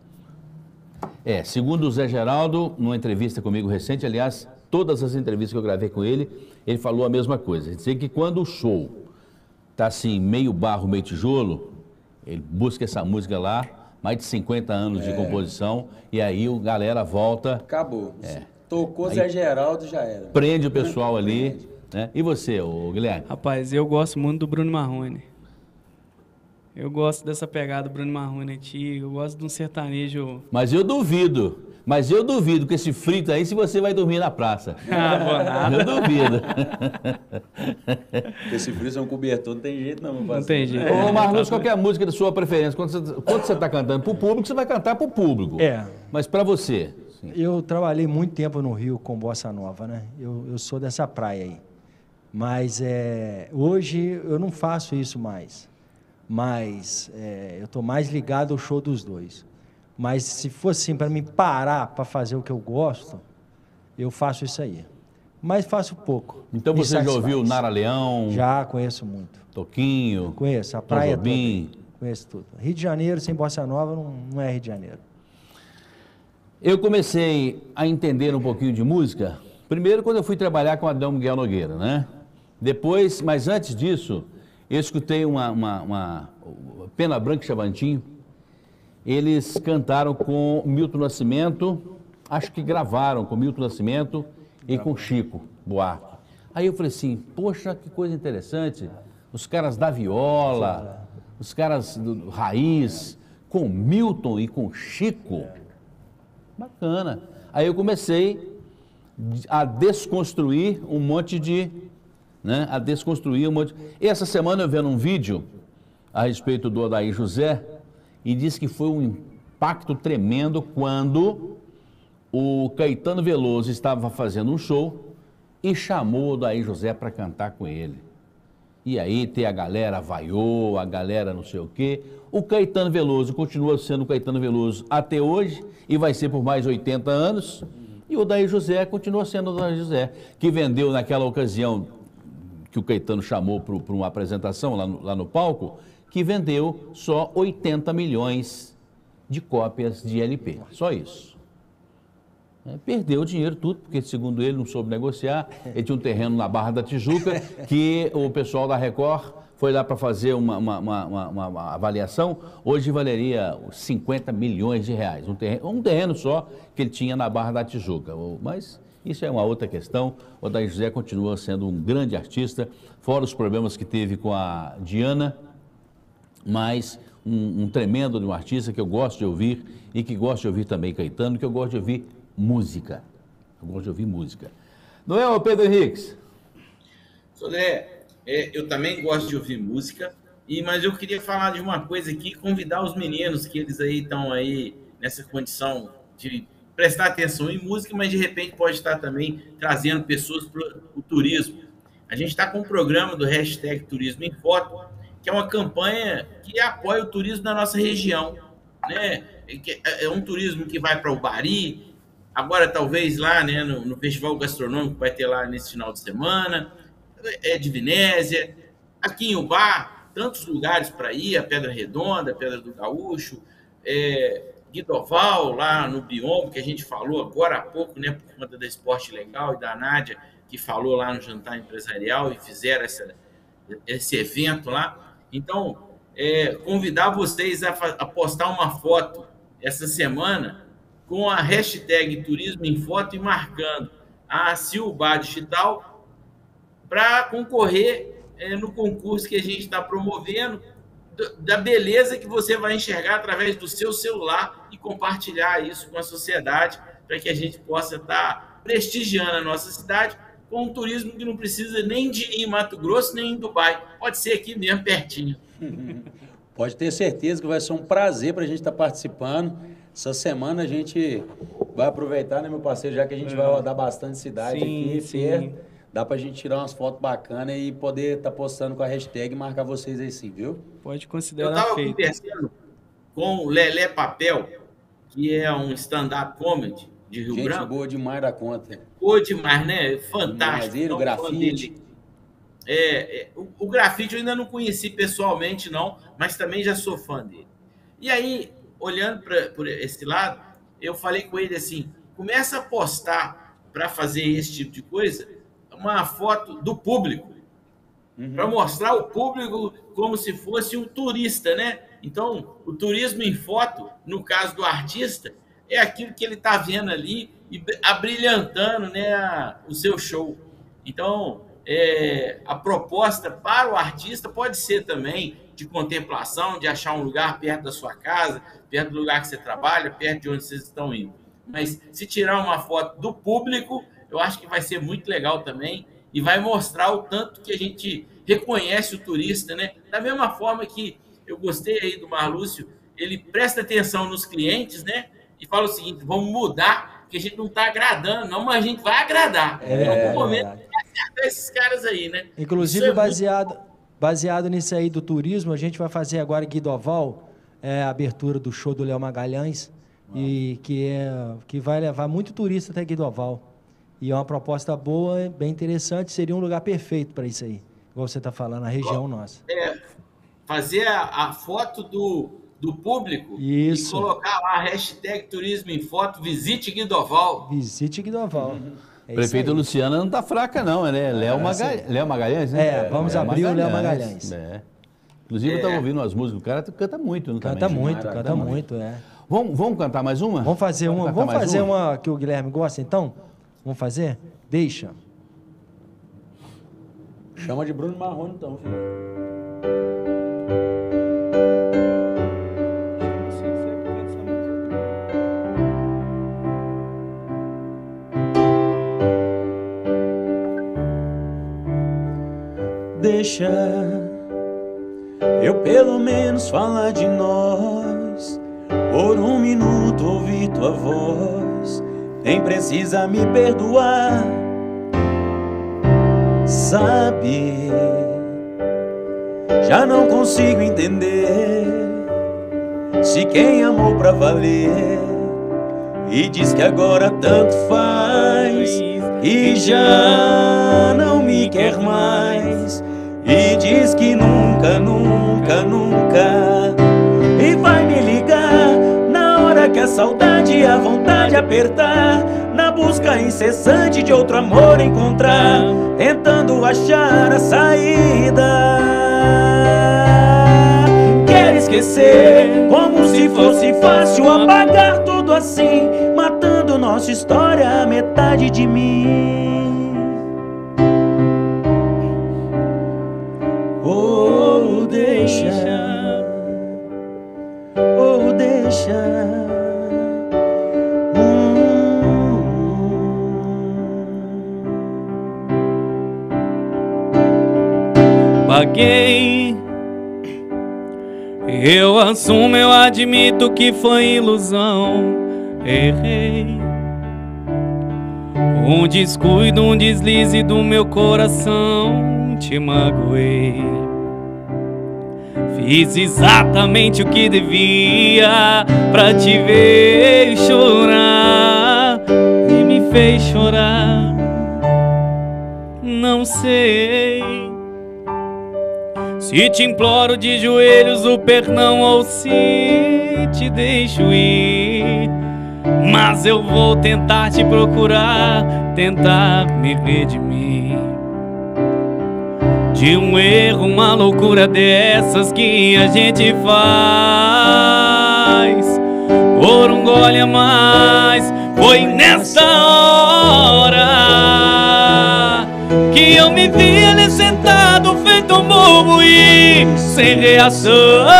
É, segundo o Zé Geraldo, numa entrevista comigo recente, aliás, todas as entrevistas que eu gravei com ele, ele falou a mesma coisa. Ele disse que quando o show tá assim, meio barro, meio tijolo, ele busca essa música lá, mais de cinquenta anos é. de composição, e aí o galera volta... Acabou. É. Tocou aí, Zé Geraldo, já era. Prende o pessoal ali, né? E você, ô, Guilherme? Rapaz, eu gosto muito do Bruno Marrone. Eu gosto dessa pegada do Bruno Marrone antigo, eu gosto de um sertanejo... Mas eu duvido, mas eu duvido que esse frito aí, se você vai dormir na praça. Ah, boa nada. Eu duvido. Esse frito é um cobertor, não tem jeito não, meu parceiro. Não tem jeito. Ô, Marluz, qual que é a música da sua preferência? Quando você, quando você tá cantando pro público, você vai cantar pro público. É. Mas pra você... Sim. Eu trabalhei muito tempo no Rio com Bossa Nova, né? Eu, eu sou dessa praia aí. Mas é, hoje eu não faço isso mais. Mas é, eu estou mais ligado ao show dos dois. Mas se fosse assim, para mim parar para fazer o que eu gosto, eu faço isso aí. Mas faço pouco. Então você satisfaz. Já ouviu Nara Leão? Já, conheço muito. Toquinho? Conheço, a praia toda. Conheço tudo. Rio de Janeiro sem Bossa Nova não, não é Rio de Janeiro. Eu comecei a entender um pouquinho de música, primeiro quando eu fui trabalhar com Adão Miguel Nogueira, né? Depois, mas antes disso, eu escutei uma, uma, uma Pena Branca e Chavantinho, eles cantaram com Milton Nascimento, acho que gravaram com Milton Nascimento e com Chico Buarque. Aí eu falei assim, poxa, que coisa interessante, os caras da viola, os caras do raiz, com Milton e com Chico... Bacana. Aí eu comecei a desconstruir um monte de... Né, a desconstruir um monte... E essa semana eu vendo um vídeo a respeito do Odair José e disse que foi um impacto tremendo quando o Caetano Veloso estava fazendo um show e chamou o Odair José para cantar com ele. E aí tem a galera vaiou, a galera não sei o quê. O Caetano Veloso continua sendo o Caetano Veloso até hoje e vai ser por mais oitenta anos. E o Odair José continua sendo o Odair José, que vendeu naquela ocasião que o Caetano chamou para uma apresentação lá no, lá no palco, que vendeu só oitenta milhões de cópias de L P. Só isso. É, perdeu o dinheiro tudo, porque segundo ele não soube negociar. Ele tinha um terreno na Barra da Tijuca, que o pessoal da Record foi lá para fazer uma, uma, uma, uma, uma avaliação. Hoje valeria cinquenta milhões de reais. Um terreno, um terreno só que ele tinha na Barra da Tijuca. Mas isso é uma outra questão. O Odair José continua sendo um grande artista, fora os problemas que teve com a Diana, mas um, um tremendo de um artista que eu gosto de ouvir e que gosto de ouvir também Caetano, que eu gosto de ouvir música. Eu gosto de ouvir música. Não é, Pedro Henriques? Sodré, é, eu também gosto de ouvir música, e, mas eu queria falar de uma coisa aqui, convidar os meninos, que eles aí estão aí nessa condição de prestar atenção em música, mas de repente pode estar também trazendo pessoas para o turismo. A gente está com um programa do hashtag Turismo em Foto, que é uma campanha que apoia o turismo na nossa região, né? É um turismo que vai para o Bari, agora talvez lá, né, no, no Festival Gastronômico que vai ter lá nesse final de semana, é de Vinésia, aqui em Ubá, tantos lugares para ir, a Pedra Redonda, a Pedra do Gaúcho, é, Guidoval, lá no Biombo, que a gente falou agora há pouco, né, por conta da Esporte Legal e da Nádia, que falou lá no jantar empresarial e fizeram essa, esse evento lá. Então, é, convidar vocês a, a postar uma foto essa semana com a hashtag Turismo em Foto e marcando a Silba Digital para concorrer é, no concurso que a gente está promovendo, da beleza que você vai enxergar através do seu celular e compartilhar isso com a sociedade, para que a gente possa estar prestigiando a nossa cidade com um turismo que não precisa nem de ir em Mato Grosso, nem em Dubai. Pode ser aqui mesmo, pertinho. Pode ter certeza que vai ser um prazer para a gente estar participando. Essa semana a gente vai aproveitar, né, meu parceiro, já que a gente é. vai rodar bastante cidade sim, aqui, sim. perto. Dá pra gente tirar umas fotos bacanas e poder estar tá postando com a hashtag e marcar vocês aí sim, viu? Pode considerar feito. Eu tava feito. conversando com o Lelé Papel, que é um stand-up comedy de Rio gente Branco. Gente boa demais da conta. Boa demais, né? Fantástico. Ele, o grafite. É, é, o, o grafite eu ainda não conheci pessoalmente, não, mas também já sou fã dele. E aí, olhando para por esse lado, eu falei com ele assim, começa a postar para fazer esse tipo de coisa, uma foto do público, uhum. para mostrar o público como se fosse um turista, né? Então, o turismo em foto, no caso do artista, é aquilo que ele está vendo ali e abrilhantando, né, a, o seu show. Então, é, a proposta para o artista pode ser também de contemplação, de achar um lugar perto da sua casa, perto do lugar que você trabalha, perto de onde vocês estão indo. Mas se tirar uma foto do público, eu acho que vai ser muito legal também e vai mostrar o tanto que a gente reconhece o turista, né? Da mesma forma que eu gostei aí do Marlúcio, ele presta atenção nos clientes, né? E fala o seguinte, vamos mudar, porque a gente não está agradando, não, mas a gente vai agradar. É, em algum momento, é vai acertar esses caras aí, né? Inclusive, é baseado, muito... baseado nisso aí do turismo, a gente vai fazer agora em Guidoval, é, a abertura do show do Léo Magalhães, e que, é, que vai levar muito turista até Guidoval. E é uma proposta boa, bem interessante, seria um lugar perfeito para isso aí, igual você está falando, a região Bom, nossa. É, fazer a, a foto do, do público isso. E colocar lá a hashtag Turismo em Foto, visite Guidoval. Visite Guidoval. Uhum. É Prefeito Luciana não está fraca não, né? Léo é, Magalhães, Léo Magalhães, né? É, vamos Léo abrir Magalhães. o Léo Magalhães. É. Inclusive, é. eu estava ouvindo umas músicas, o cara canta muito, não Canta também, muito, Mara, canta também. muito, é. Vamos, vamos cantar mais uma? Vamos fazer vamos uma, vamos fazer uma? uma que o Guilherme gosta, então? Vamos fazer? Deixa. Chama de Bruno Marrone, então, filho. Deixa eu pelo menos falar de nós, por um minuto ouvir tua voz. Nem precisa me perdoar, Sabe, já não consigo entender se quem amou pra valer e diz que agora tanto faz e já não me quer mais, e diz que nunca, nunca, nunca, e vai me ligar na hora que a saudade e a vontade apertar, na busca incessante de outro amor encontrar, tentando achar a saída. Quer esquecer, como se fosse fácil apagar tudo assim, matando nossa história, a metade de mim. Oh, deixa, oh, deixa. Paguei, eu assumo, eu admito que foi ilusão. Errei, um descuido, um deslize do meu coração. Te magoei, fiz exatamente o que devia pra te ver chorar e me fez chorar. Não sei se te imploro de joelhos o perdão ou se te deixo ir, mas eu vou tentar te procurar, tentar me redimir de um erro, uma loucura dessas que a gente faz por um gole a mais. Foi nessa hora que eu me vi ali sentado feito um bobo e sem reação,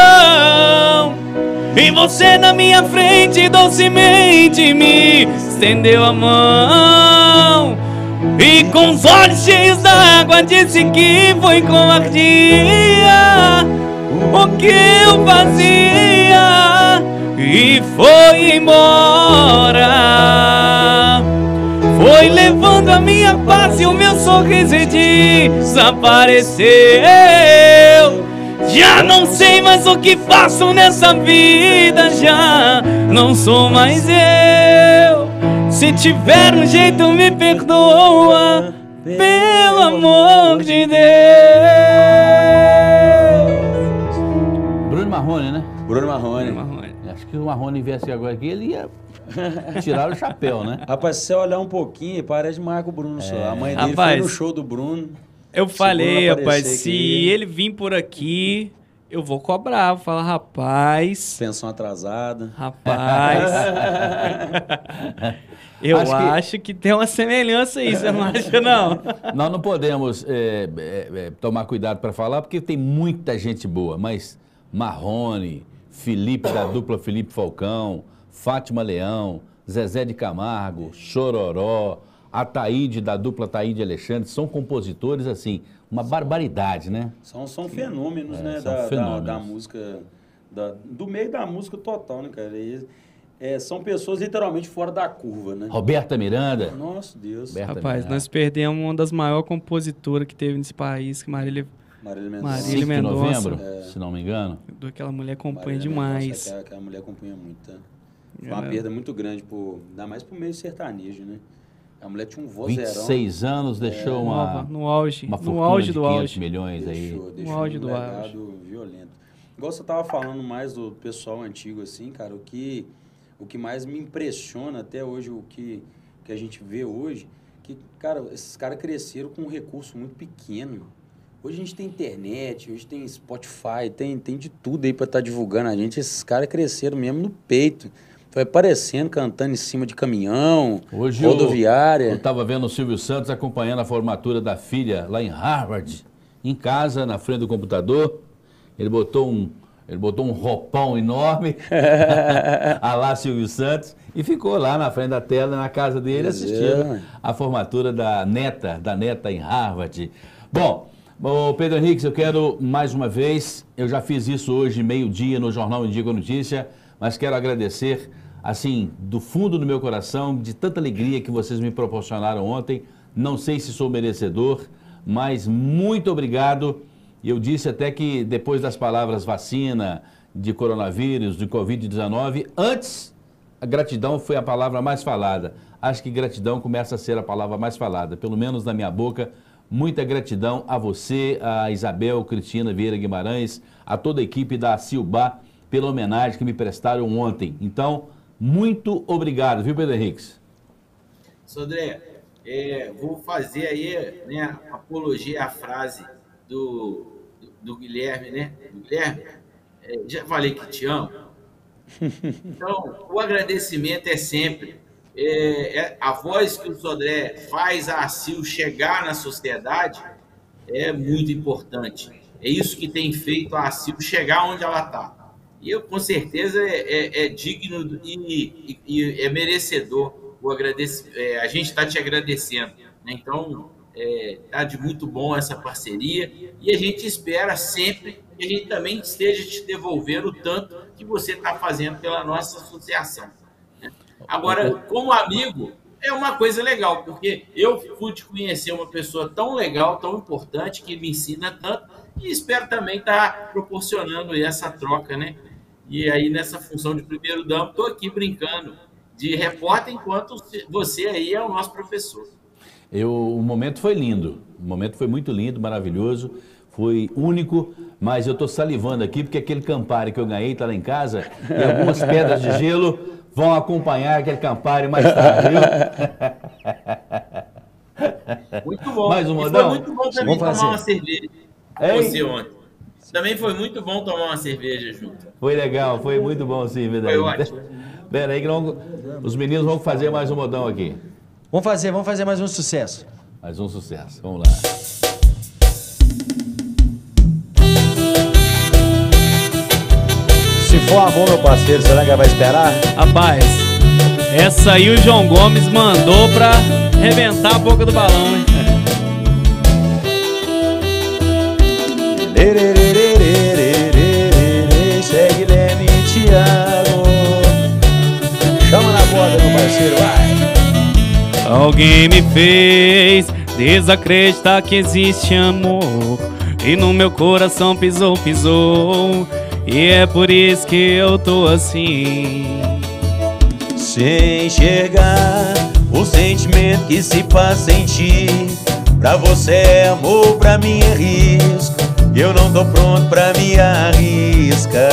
e você na minha frente docemente me estendeu a mão e com os olhos cheios d'água disse que foi covardia o que eu fazia e foi embora. Foi levando a minha paz e o meu sorriso desapareceu. Já não sei mais o que faço nessa vida, já não sou mais eu. Se tiver um jeito me perdoa, pelo amor de Deus. Bruno Marrone, né? Bruno Marrone. Marrone. Acho que o Marrone viesse agora aqui, ele ia tirar o chapéu, né? Rapaz, se você olhar um pouquinho, parece Marco Bruno só. A mãe dele Rapaz, foi no show do Bruno. Eu falei, Bruno rapaz, aparecer se aqui, ele vir por aqui, eu vou cobrar. Vou falar, rapaz, pensão atrasada. rapaz. Eu Acho acho, que- que... tem uma semelhança aí, você não acha, não? Nós não podemos é, é, é, tomar cuidado para falar, porque tem muita gente boa, mas Marrone, Felipe da dupla Felipe Falcão, Fátima Leão, Zezé de Camargo, Chororó, Ataíde da dupla Ataíde Alexandre, são compositores, assim, uma barbaridade, né? São, são fenômenos, É, né? são da, da- fenômenos. Da, música, da- do meio da música total, né, cara? E, é, são pessoas literalmente fora da curva, né? Roberta Miranda. Nossa, Deus. Roberta Rapaz, Miranda. nós perdemos uma das maiores compositoras que teve nesse país, que Marília, Marília Mendonça. Marília cinco de Mendonça. novembro, se não me engano. aquela mulher acompanha Marília demais. Mendonça, aquela, aquela mulher acompanha muito, tá? Foi uma É. perda muito grande, por, ainda mais pro meio sertanejo, né? A mulher tinha um vinte e vozeirão. seis anos, deixou Nova, uma, no auge, uma no fortuna auge de do quinhentos auge. milhões aí. Deixou, deixou auge um do legado auge. violento. Igual você tava falando mais do pessoal antigo, assim, cara, o que, o que mais me impressiona até hoje, o que, que a gente vê hoje, que, cara, esses caras cresceram com um recurso muito pequeno. Hoje a gente tem internet, hoje tem Spotify, tem, tem de tudo aí pra estar divulgando a gente. Esses caras cresceram mesmo no peito. Foi aparecendo, cantando em cima de caminhão, Hoje rodoviária. Eu estava vendo o Silvio Santos acompanhando a formatura da filha lá em Harvard, em casa, na frente do computador. Ele botou um, ele botou um roupão enorme, a lá Silvio Santos, e ficou lá na frente da tela, na casa dele, Pois assistindo é. a formatura da neta, da neta em Harvard. Bom, ô Pedro Henrique, eu quero mais uma vez, eu já fiz isso hoje, meio-dia, no Jornal Indigo Notícia, mas quero agradecer, assim, do fundo do meu coração, de tanta alegria que vocês me proporcionaram ontem. Não sei se sou merecedor, mas muito obrigado. Eu disse até que depois das palavras vacina, de coronavírus, de covid dezenove, antes a gratidão foi a palavra mais falada. Acho que gratidão começa a ser a palavra mais falada, pelo menos na minha boca. Muita gratidão a você, a Isabel Cristina Vieira Guimarães, a toda a equipe da Silbá, pela homenagem que me prestaram ontem. Então, muito obrigado, viu, Pedro Henriques? Sodré, é, vou fazer aí, né, apologia à frase do, do, do Guilherme, né? Do Guilherme, é, já falei que te amo. Então, o agradecimento é sempre é, é, a voz que o Sodré faz a Sil chegar na sociedade é muito importante. É isso que tem feito a Sil chegar onde ela está. E eu, com certeza, é, é, é digno e, e, e é merecedor o agradecimento. É, a gente está te agradecendo, né? Então, está é, de muito bom essa parceria e a gente espera sempre que a gente também esteja te devolvendo o tanto que você está fazendo pela nossa associação, né? Agora, como amigo, é uma coisa legal, porque eu pude conhecer uma pessoa tão legal, tão importante, que me ensina tanto, e espero também estar proporcionando essa troca, né? E aí, nessa função de primeiro damo, estou aqui brincando de repórter, enquanto você aí é o nosso professor. Eu, o momento foi lindo, o momento foi muito lindo, maravilhoso, foi único, mas eu estou salivando aqui porque aquele Campari que eu ganhei está lá em casa e algumas pedras de gelo vão acompanhar aquele Campari mais tarde, viu? Muito bom. Mais um e modão? Foi muito bom também tomar uma cerveja com você ontem. Também foi muito bom tomar uma cerveja junto. Foi legal, foi muito bom sim, verdade. Foi ótimo. Pera aí que não, os meninos vão fazer mais um modão aqui. Vamos fazer, vamos fazer mais um sucesso. Mais um sucesso, vamos lá. Se for amor, meu parceiro, será que vai esperar? Rapaz, essa aí o João Gomes mandou pra arrebentar a boca do balão, hein? Segue Leme e Thiago. Chama na borda, meu parceiro, vai. Alguém me fez desacreditar que existe amor, e no meu coração pisou, pisou, e é por isso que eu tô assim. Sem enxergar o sentimento que se faz sentir. Pra você é amor, pra mim é risco. Eu não tô pronto pra me arriscar.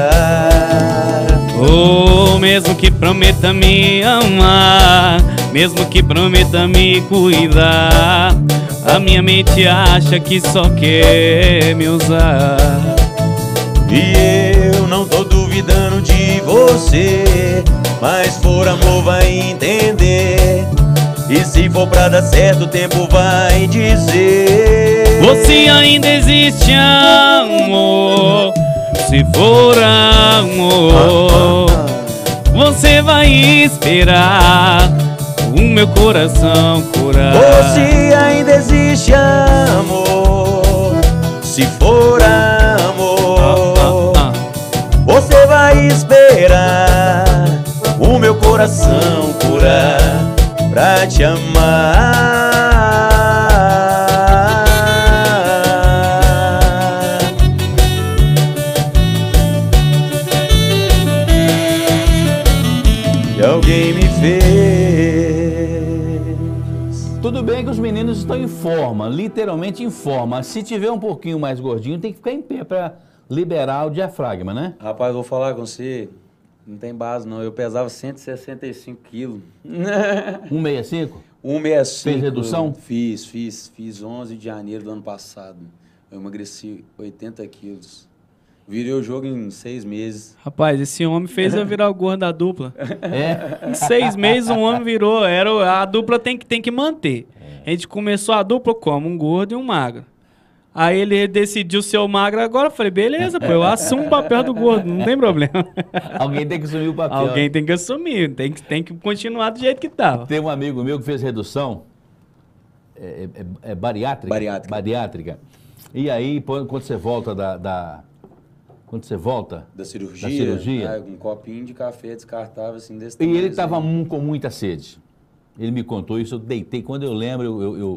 Oh, mesmo que prometa me amar, mesmo que prometa me cuidar, a minha mente acha que só quer me usar. E eu não tô duvidando de você, mas for amor vai entender. E se for pra dar certo, o tempo vai dizer. Você ainda existe, amor. Se for amor, você vai esperar o meu coração curar. Você ainda existe, amor. Se for amor, você vai esperar o meu coração curar pra te amar. E alguém me fez. Tudo bem que os meninos estão em forma, literalmente em forma. Se tiver um pouquinho mais gordinho, tem que ficar em pé para liberar o diafragma, né? Rapaz, eu vou falar com você, não tem base não, eu pesava cento e sessenta e cinco quilos. um sessenta e cinco? um sessenta e cinco. Fez redução? Fiz, fiz, fiz onze de janeiro do ano passado. Eu emagreci oitenta quilos. Virei o jogo em seis meses. Rapaz, esse homem fez eu virar o gordo da dupla. É? Em seis meses um homem virou. Era, a dupla tem que, tem que manter. A gente começou a dupla como? Um gordo e um magro. Aí ele decidiu ser o magro agora. Eu falei, beleza, pô, eu assumo o papel do gordo, não tem problema. Alguém tem que assumir o papel. Alguém tem que assumir, tem que, tem que continuar do jeito que tava. Tem um amigo meu que fez redução, é, é, é bariátrica? Bariátrica. Bariátrica. E aí, quando você volta da... da quando você volta da cirurgia, da cirurgia né, um copinho de café descartável assim desse e tamanho. ele estava com muita sede. Ele me contou isso, eu deitei. Quando eu lembro, eu, eu,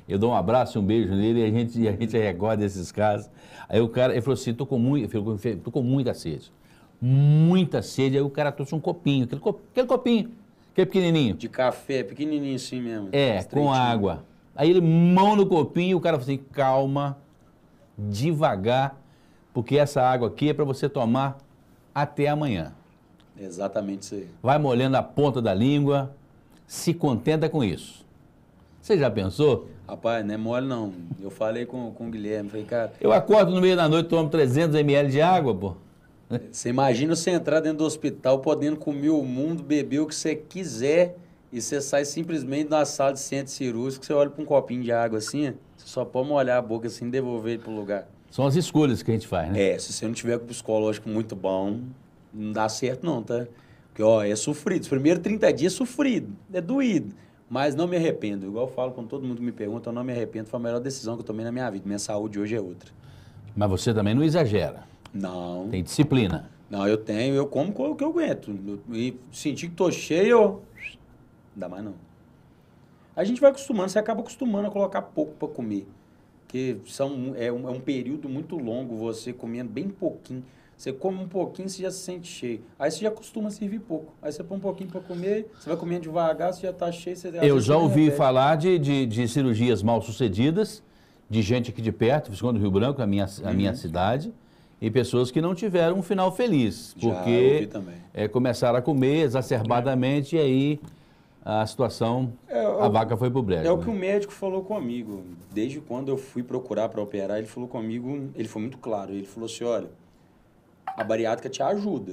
eu dou um abraço, um beijo nele e a gente, e a gente recorda esses casos. Aí o cara, ele falou assim, tô com, muito, tô com muita sede, muita sede. Aí o cara trouxe um copinho, aquele, cop, aquele copinho, aquele pequenininho. De café, pequenininho assim mesmo. É, com água. Aí ele, mão no copinho, o cara falou assim, calma, devagar, porque essa água aqui é para você tomar até amanhã. Exatamente isso aí. Vai molhando a ponta da língua, se contenta com isso. Você já pensou? Rapaz, não é mole não. Eu falei com, com o Guilherme, falei, cara... Eu acordo no meio da noite e tomo trezentos mililitros de água, pô. Você imagina você entrar dentro do hospital podendo comer o mundo, beber o que você quiser e você sai simplesmente da sala de centro cirúrgico, você olha para um copinho de água assim, você só pode molhar a boca assim e devolver ele pro lugar. São as escolhas que a gente faz, né? É, se você não tiver com o psicológico muito bom, não dá certo não, tá? Porque, ó, é sofrido. Os primeiros trinta dias é sofrido, é doído. Mas não me arrependo. Igual eu falo quando todo mundo me pergunta, eu não me arrependo. Foi a melhor decisão que eu tomei na minha vida. Minha saúde hoje é outra. Mas você também não exagera. Não. Tem disciplina. Não, eu tenho. Eu como o que eu aguento. E sentir que tô cheio, eu... não dá mais não. A gente vai acostumando. Você acaba acostumando a colocar pouco para comer. Porque são, é, um, é um período muito longo você comendo bem pouquinho. Você come um pouquinho, você já se sente cheio. Aí você já costuma servir pouco. Aí você põe um pouquinho para comer, você vai comendo devagar, você já está cheio. Você, eu já ouvi repete. falar de, de, de cirurgias mal sucedidas, de gente aqui de perto, Visconde do Rio Branco, a minha, a uhum. minha cidade, e pessoas que não tiveram um final feliz. Porque é, começaram a comer exacerbadamente e aí a situação, é, a eu, vaca foi pro brejo. É né? o que o médico falou comigo. Desde quando eu fui procurar para operar, ele falou comigo, ele foi muito claro. Ele falou assim, olha... A bariátrica te ajuda,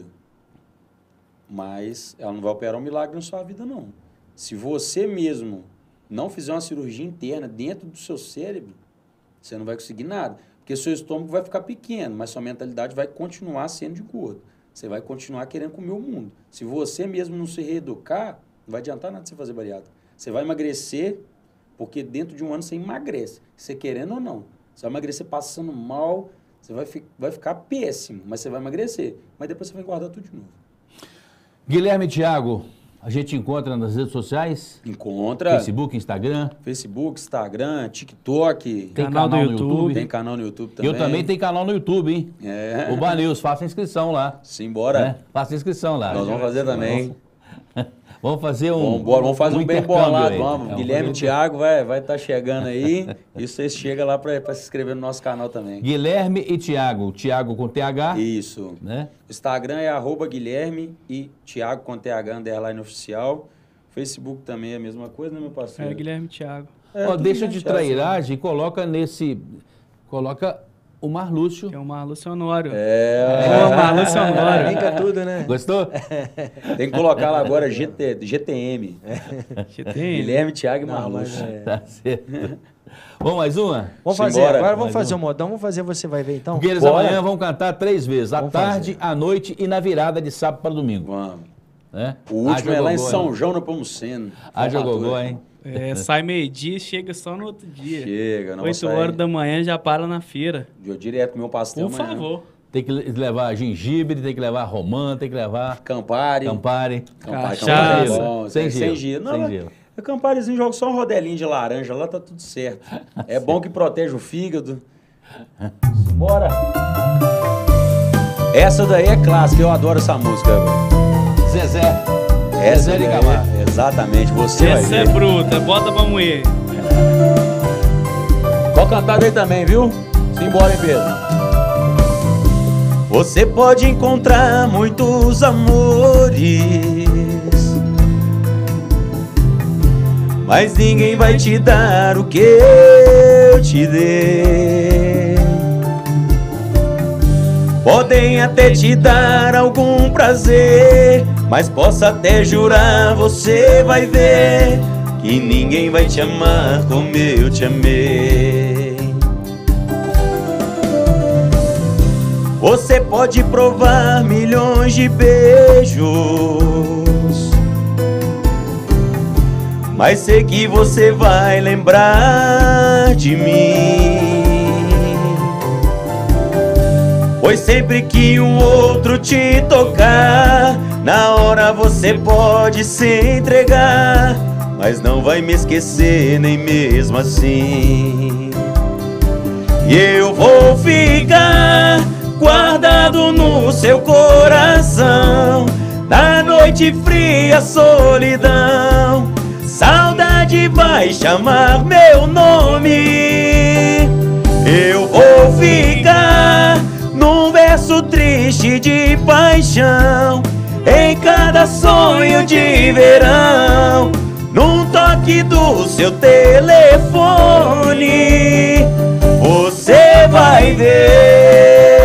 mas ela não vai operar um milagre na sua vida, não. Se você mesmo não fizer uma cirurgia interna dentro do seu cérebro, você não vai conseguir nada. Porque seu estômago vai ficar pequeno, mas sua mentalidade vai continuar sendo de gordo. Você vai continuar querendo comer o mundo. Se você mesmo não se reeducar, não vai adiantar nada você fazer bariátrica. Você vai emagrecer, porque dentro de um ano você emagrece, você querendo ou não. Você vai emagrecer passando mal... Você vai, fi, vai ficar péssimo, mas você vai emagrecer. Mas depois você vai engordar tudo de novo. Guilherme e Thiago, a gente encontra nas redes sociais? Encontra. Facebook, Instagram? Facebook, Instagram, TikTok. Tem canal, canal no YouTube. YouTube. Tem canal no YouTube também. Eu também tenho canal no YouTube, hein? É. O Banews, faça inscrição lá. Simbora. Né? Faça inscrição lá. Nós vamos fazer também. Vamos fazer um... Vamos, bora, vamos fazer um, um bem bolado, aí. vamos. É, Guilherme e Thiago vai estar vai tá chegando aí. E vocês chegam lá para se inscrever no nosso canal também. Guilherme e Thiago. Thiago com T H. Isso. Né? O Instagram é arroba Guilherme e Thiago com T H underline oficial. Facebook também é a mesma coisa, né, meu parceiro? É, Guilherme e Thiago. É, Ó, deixa de trairagem e coloca nesse... Coloca... O Marlúcio. Que é o Marlúcio Honório. É. é o Marlúcio Honório. Brinca tudo, né? Gostou? Tem que colocar lá agora G T, G T M. G T M. Guilherme, Thiago e Marlúcio. É. Tá certo. Vamos mais uma? Vamos fazer. Simbora. Agora vamos mais fazer um. um modão. Vamos fazer, você vai ver então? Porque eles Bora. amanhã vão cantar três vezes. À Vamos tarde, fazer. à noite e na virada de sábado para domingo. Vamos. Né? O último Haja é lá em gogó, São hein? João, no Pomuceno. Haja gogó, hein? É, sai meio-dia e chega só no outro dia. Chega, não oito horas da manhã já para na feira. Eu direto com meu pastel Por amanhã. favor. Tem que levar gengibre, tem que levar romã, tem que levar Campari. Campari. Campari, Cachaça. Campari é bom. Sem Sem, gelo, sem gelo. Não, sem mas gelo. o Camparizinho joga só um rodelinho de laranja, lá tá tudo certo. É bom que protege o fígado. Bora! Essa daí é clássica, eu adoro essa música. Zezé. Essa Zezé de daí Camargo. é, exatamente, você Essa vai é ver. bruta, bota pra moer. Pode cantar daí também, viu? Simbora, hein, Pedro? Você pode encontrar muitos amores, mas ninguém vai te dar o que eu te dei. Podem até te dar algum prazer, mas posso até jurar, você vai ver que ninguém vai te amar como eu te amei. Você pode provar milhões de beijos, mas sei que você vai lembrar de mim. Pois sempre que um outro te tocar, na hora você pode se entregar, mas não vai me esquecer nem mesmo assim. E eu vou ficar guardado no seu coração, na noite fria, solidão, saudade vai chamar meu nome. Eu vou ficar num verso triste de paixão, em cada sonho de verão, num toque do seu telefone, você vai ver.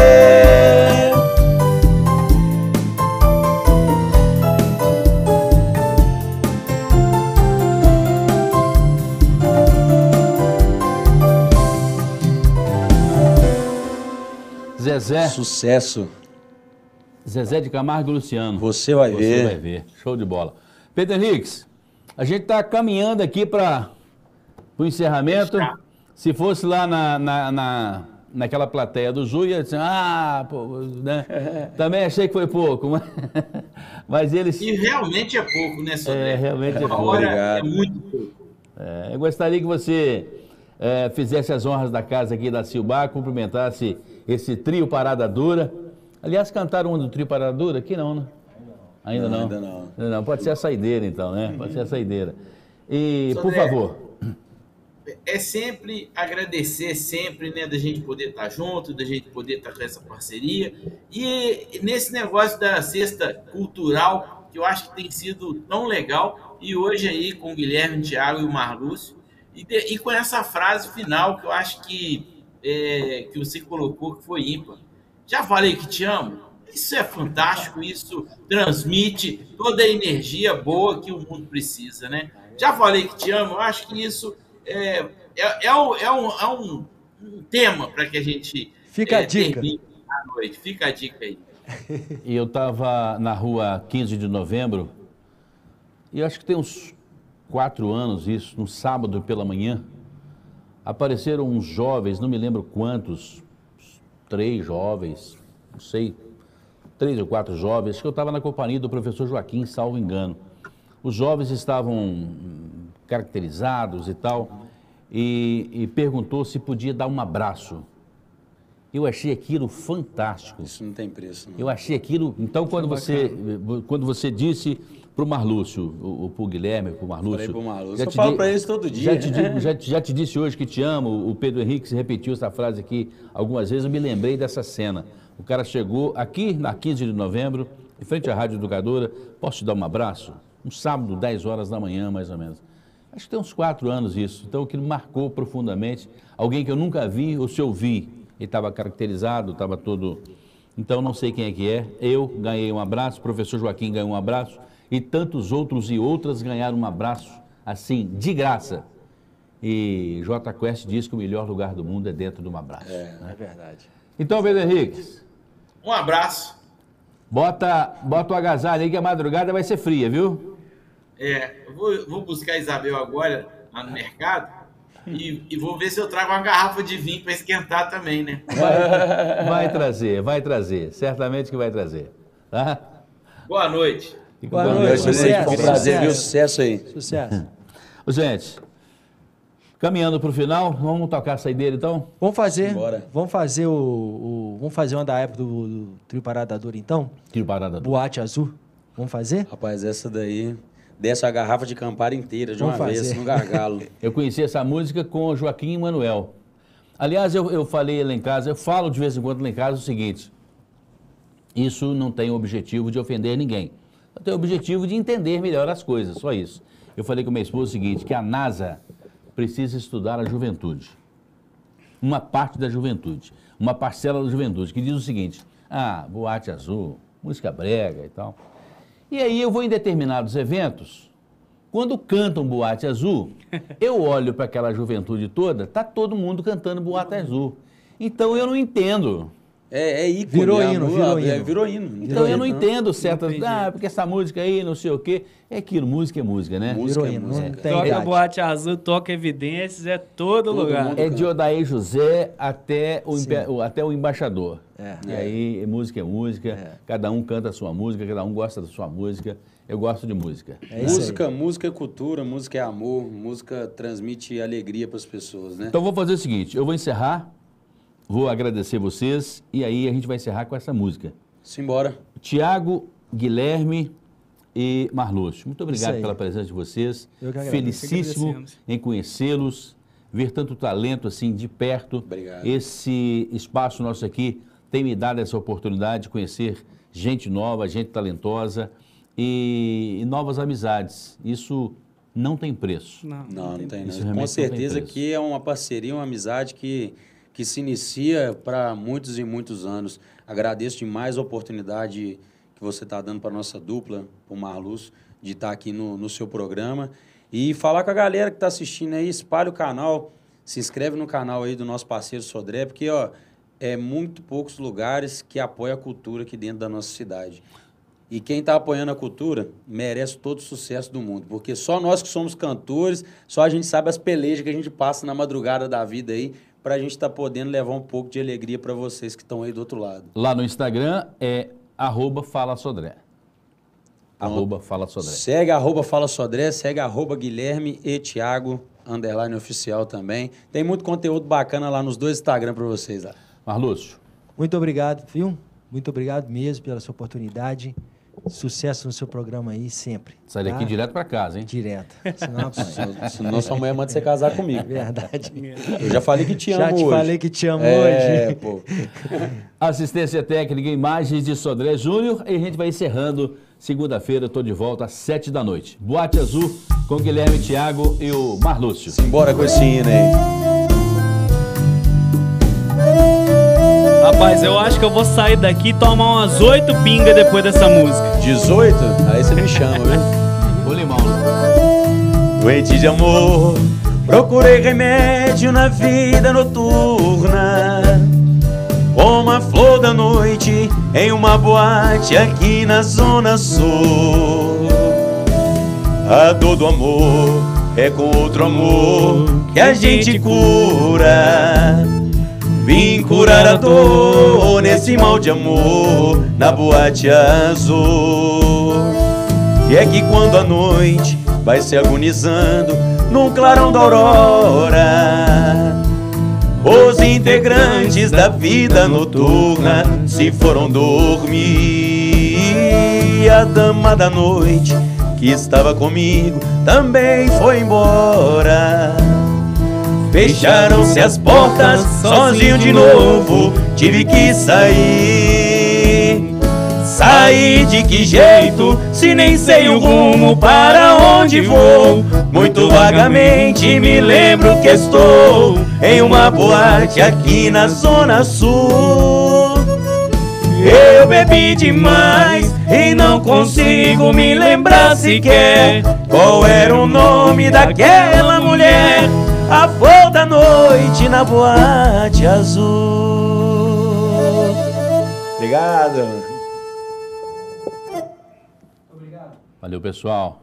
Zezé. Sucesso. Zezé de Camargo e Luciano. Você vai Você ver. vai ver. Show de bola. Pedro Henriques, a gente está caminhando aqui para o encerramento. Se fosse lá na, na, na, naquela plateia do Ju, ia dizer, ah, pô, né? Também achei que foi pouco. Mas, mas eles... E realmente é pouco, né, Sodré? É, realmente é Uma pouco. hora Obrigado. é muito pouco. É, eu gostaria que você é, fizesse as honras da casa aqui da Silbar, cumprimentasse esse trio Parada Dura. Aliás, cantaram um do trio Parada Dura? Aqui não, né? Ainda não. Ainda não. Ainda não. Pode ser a saideira, então, né? Pode ser a saideira. E, por Sodré, favor. É sempre agradecer, sempre, né, da gente poder estar junto, da gente poder estar com essa parceria. E nesse negócio da Sexta Cultural, que eu acho que tem sido tão legal, e hoje aí com o Guilherme, o Thiago e o Marlúcio, e, de, e com essa frase final que eu acho que, é, que você colocou que foi ímpar. Já falei que te amo? Isso é fantástico, isso transmite toda a energia boa que o mundo precisa, né? Já falei que te amo, eu acho que isso é, é, é, um, é, um, é um, um tema para que a gente Fica é, a dica. termine a noite. Fica a dica aí. E eu estava na rua quinze de novembro, e eu acho que tem uns quatro anos isso, no sábado pela manhã, apareceram uns jovens, não me lembro quantos, três jovens, não sei, três ou quatro jovens, que eu estava na companhia do professor Joaquim, salvo engano. Os jovens estavam caracterizados e tal, e, e perguntou se podia dar um abraço. Eu achei aquilo fantástico. Isso não tem preço. Não. Eu achei aquilo... Então, quando você, quando você disse para o Marlúcio, ou para o Guilherme, para o Marlúcio... Falei pro Marlúcio, já eu te falo di- para eles todo dia. Já te, digo- já, te- já te disse hoje que te amo. O Pedro Henrique se repetiu essa frase aqui algumas vezes. Eu me lembrei dessa cena. O cara chegou aqui na quinze de novembro, em frente à Rádio Educadora. Posso te dar um abraço? Um sábado, dez horas da manhã, mais ou menos. Acho que tem uns quatro anos isso. Então, o que me marcou profundamente, alguém que eu nunca vi, ou se eu vi, ele estava caracterizado, estava todo... Então, não sei quem é que é. Eu ganhei um abraço, o professor Joaquim ganhou um abraço, e tantos outros e outras ganharam um abraço, assim, de graça. E J Quest diz que o melhor lugar do mundo é dentro de um abraço. É, né? é verdade. Então, Pedro Henriques, Um abraço. bota, bota o agasalho aí que a madrugada vai ser fria, viu? É, eu vou, vou buscar a Isabel agora lá no mercado e, e vou ver se eu trago uma garrafa de vinho para esquentar também, né? Vai, vai trazer, vai trazer. Certamente que vai trazer. Tá? Boa noite. Fica Boa com noite, Deus. Foi sucesso, um prazer, viu? sucesso. Sucesso aí. Sucesso. Ô, gente, caminhando para o final, vamos tocar a saideira então? Vamos fazer. Bora. Vamos fazer o, o- Vamos fazer uma da época do, do Trio Parada Dura, então? Tiro parada. Boate Azul. Vamos fazer? Rapaz, essa daí desce a garrafa de Campari inteira de uma Vamos vez, fazer. no gargalo. Eu conheci essa música com o Joaquim e Manuel. Aliás, eu, eu falei lá em casa, eu falo de vez em quando lá em casa o seguinte: isso não tem o objetivo de ofender ninguém. Tem o objetivo de entender melhor as coisas, só isso. Eu falei com minha esposa o seguinte, que a NASA precisa estudar a juventude. Uma parte da juventude, uma parcela da juventude, que diz o seguinte: ah, boate azul, música brega e tal. E aí eu vou em determinados eventos, quando cantam Boate Azul, eu olho para aquela juventude toda, tá todo mundo cantando Boate Azul. Então eu não entendo. É, é ícone. Virou é hino, amor, virou é, hino. virou hino. Então eu não Então, entendo certas... Ah, porque essa música aí, não sei o quê. É aquilo, música é música, né? Música Virou é hino, música. não tem Toca idade. Boate Azul, toca Evidências, é todo, Todo lugar. mundo. É de Odair José até o, impe- o- até o embaixador. É. E aí, música é música, cada um canta a sua música, cada um gosta da sua música. eu gosto de música. É isso música, aí. música é cultura, música é amor, música transmite alegria para as pessoas, né? Então vou fazer o seguinte, eu vou encerrar, vou agradecer vocês e aí a gente vai encerrar com essa música. Simbora. Tiago, Guilherme e Marlúcio, muito obrigado aí. pela presença de vocês. Eu que agradeço. Felicíssimo Agradecemos. em conhecê-los, ver tanto talento assim de perto. Obrigado. Esse espaço nosso aqui tem me dado essa oportunidade de conhecer gente nova, gente talentosa e, e novas amizades. Isso não tem preço. Não, Não, não tem. Isso Não. realmente Com não tem certeza preço. que é uma parceria, uma amizade que, que se inicia para muitos e muitos anos. Agradeço demais a oportunidade que você está dando para a nossa dupla, para o Marlúcio, de estar aqui no, no seu programa. E falar com a galera que está assistindo aí, espalhe o canal, se inscreve no canal aí do nosso parceiro Sodré, porque ó, é muito poucos lugares que apoiam a cultura aqui dentro da nossa cidade. E quem está apoiando a cultura merece todo o sucesso do mundo, porque só nós que somos cantores, só a gente sabe as pelejas que a gente passa na madrugada da vida aí, para a gente estar tá podendo levar um pouco de alegria para vocês que estão aí do outro lado. Lá no Instagram é arroba Fala Sodré. Arroba Fala Sodré. Segue arroba Fala Sodré, segue arroba Guilherme e Thiago, underline oficial também. Tem muito conteúdo bacana lá nos dois Instagram para vocês. Lá. Marlúcio. Muito obrigado, viu? Muito obrigado mesmo pela sua oportunidade. Sucesso no seu programa aí, sempre. Sai daqui tá? direto para casa, hein? Direto. Senão apanha. Senão sua mulher manda você casar comigo. Verdade. Eu já falei que te amo Já te hoje. falei que te amo é, hoje. Pô. Assistência técnica, imagens de Sodré Júnior. E a gente vai encerrando. Segunda-feira, eu tô de volta às sete da noite. Boate Azul com Guilherme, Thiago e o Marlúcio. Simbora com esse hino aí. Rapaz, eu acho que eu vou sair daqui e tomar umas oito pingas depois dessa música. dezoito? Aí você me chama, viu? O limão. Doente de amor, procurei remédio na vida noturna, como a flor da noite em uma boate aqui na Zona Sul. A dor do amor é com outro amor que a gente cura. Vim curar a dor nesse mal de amor na boate azul. E é que quando a noite vai se agonizando num clarão da aurora, os integrantes da vida noturna se foram dormir. E a dama da noite que estava comigo também foi embora. Fecharam-se as portas, sozinho de novo, tive que sair. Sair de que jeito, se nem sei o rumo para onde vou? Muito vagamente me lembro que estou em uma boate aqui na Zona Sul. Eu bebi demais e não consigo me lembrar sequer qual era o nome daquela mulher. A flor da noite na boate azul. Obrigado. Valeu, pessoal.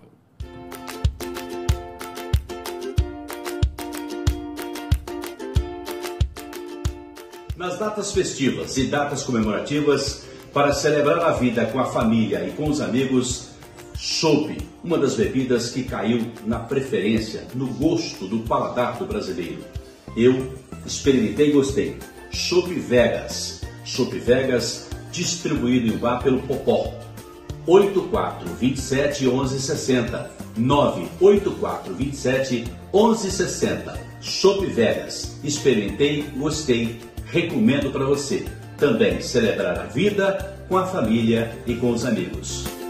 Nas datas festivas e datas comemorativas, para celebrar a vida com a família e com os amigos, chopp, uma das bebidas que caiu na preferência, no gosto do paladar do brasileiro. Eu experimentei e gostei. Chopp Vegas. Chopp Vegas, distribuído em bar pelo Popó. oito quatro dois sete, um um seis zero. nove oito quatro dois sete, um um seis zero. Chopp Vegas. Experimentei, gostei, recomendo para você. Também celebrar a vida com a família e com os amigos.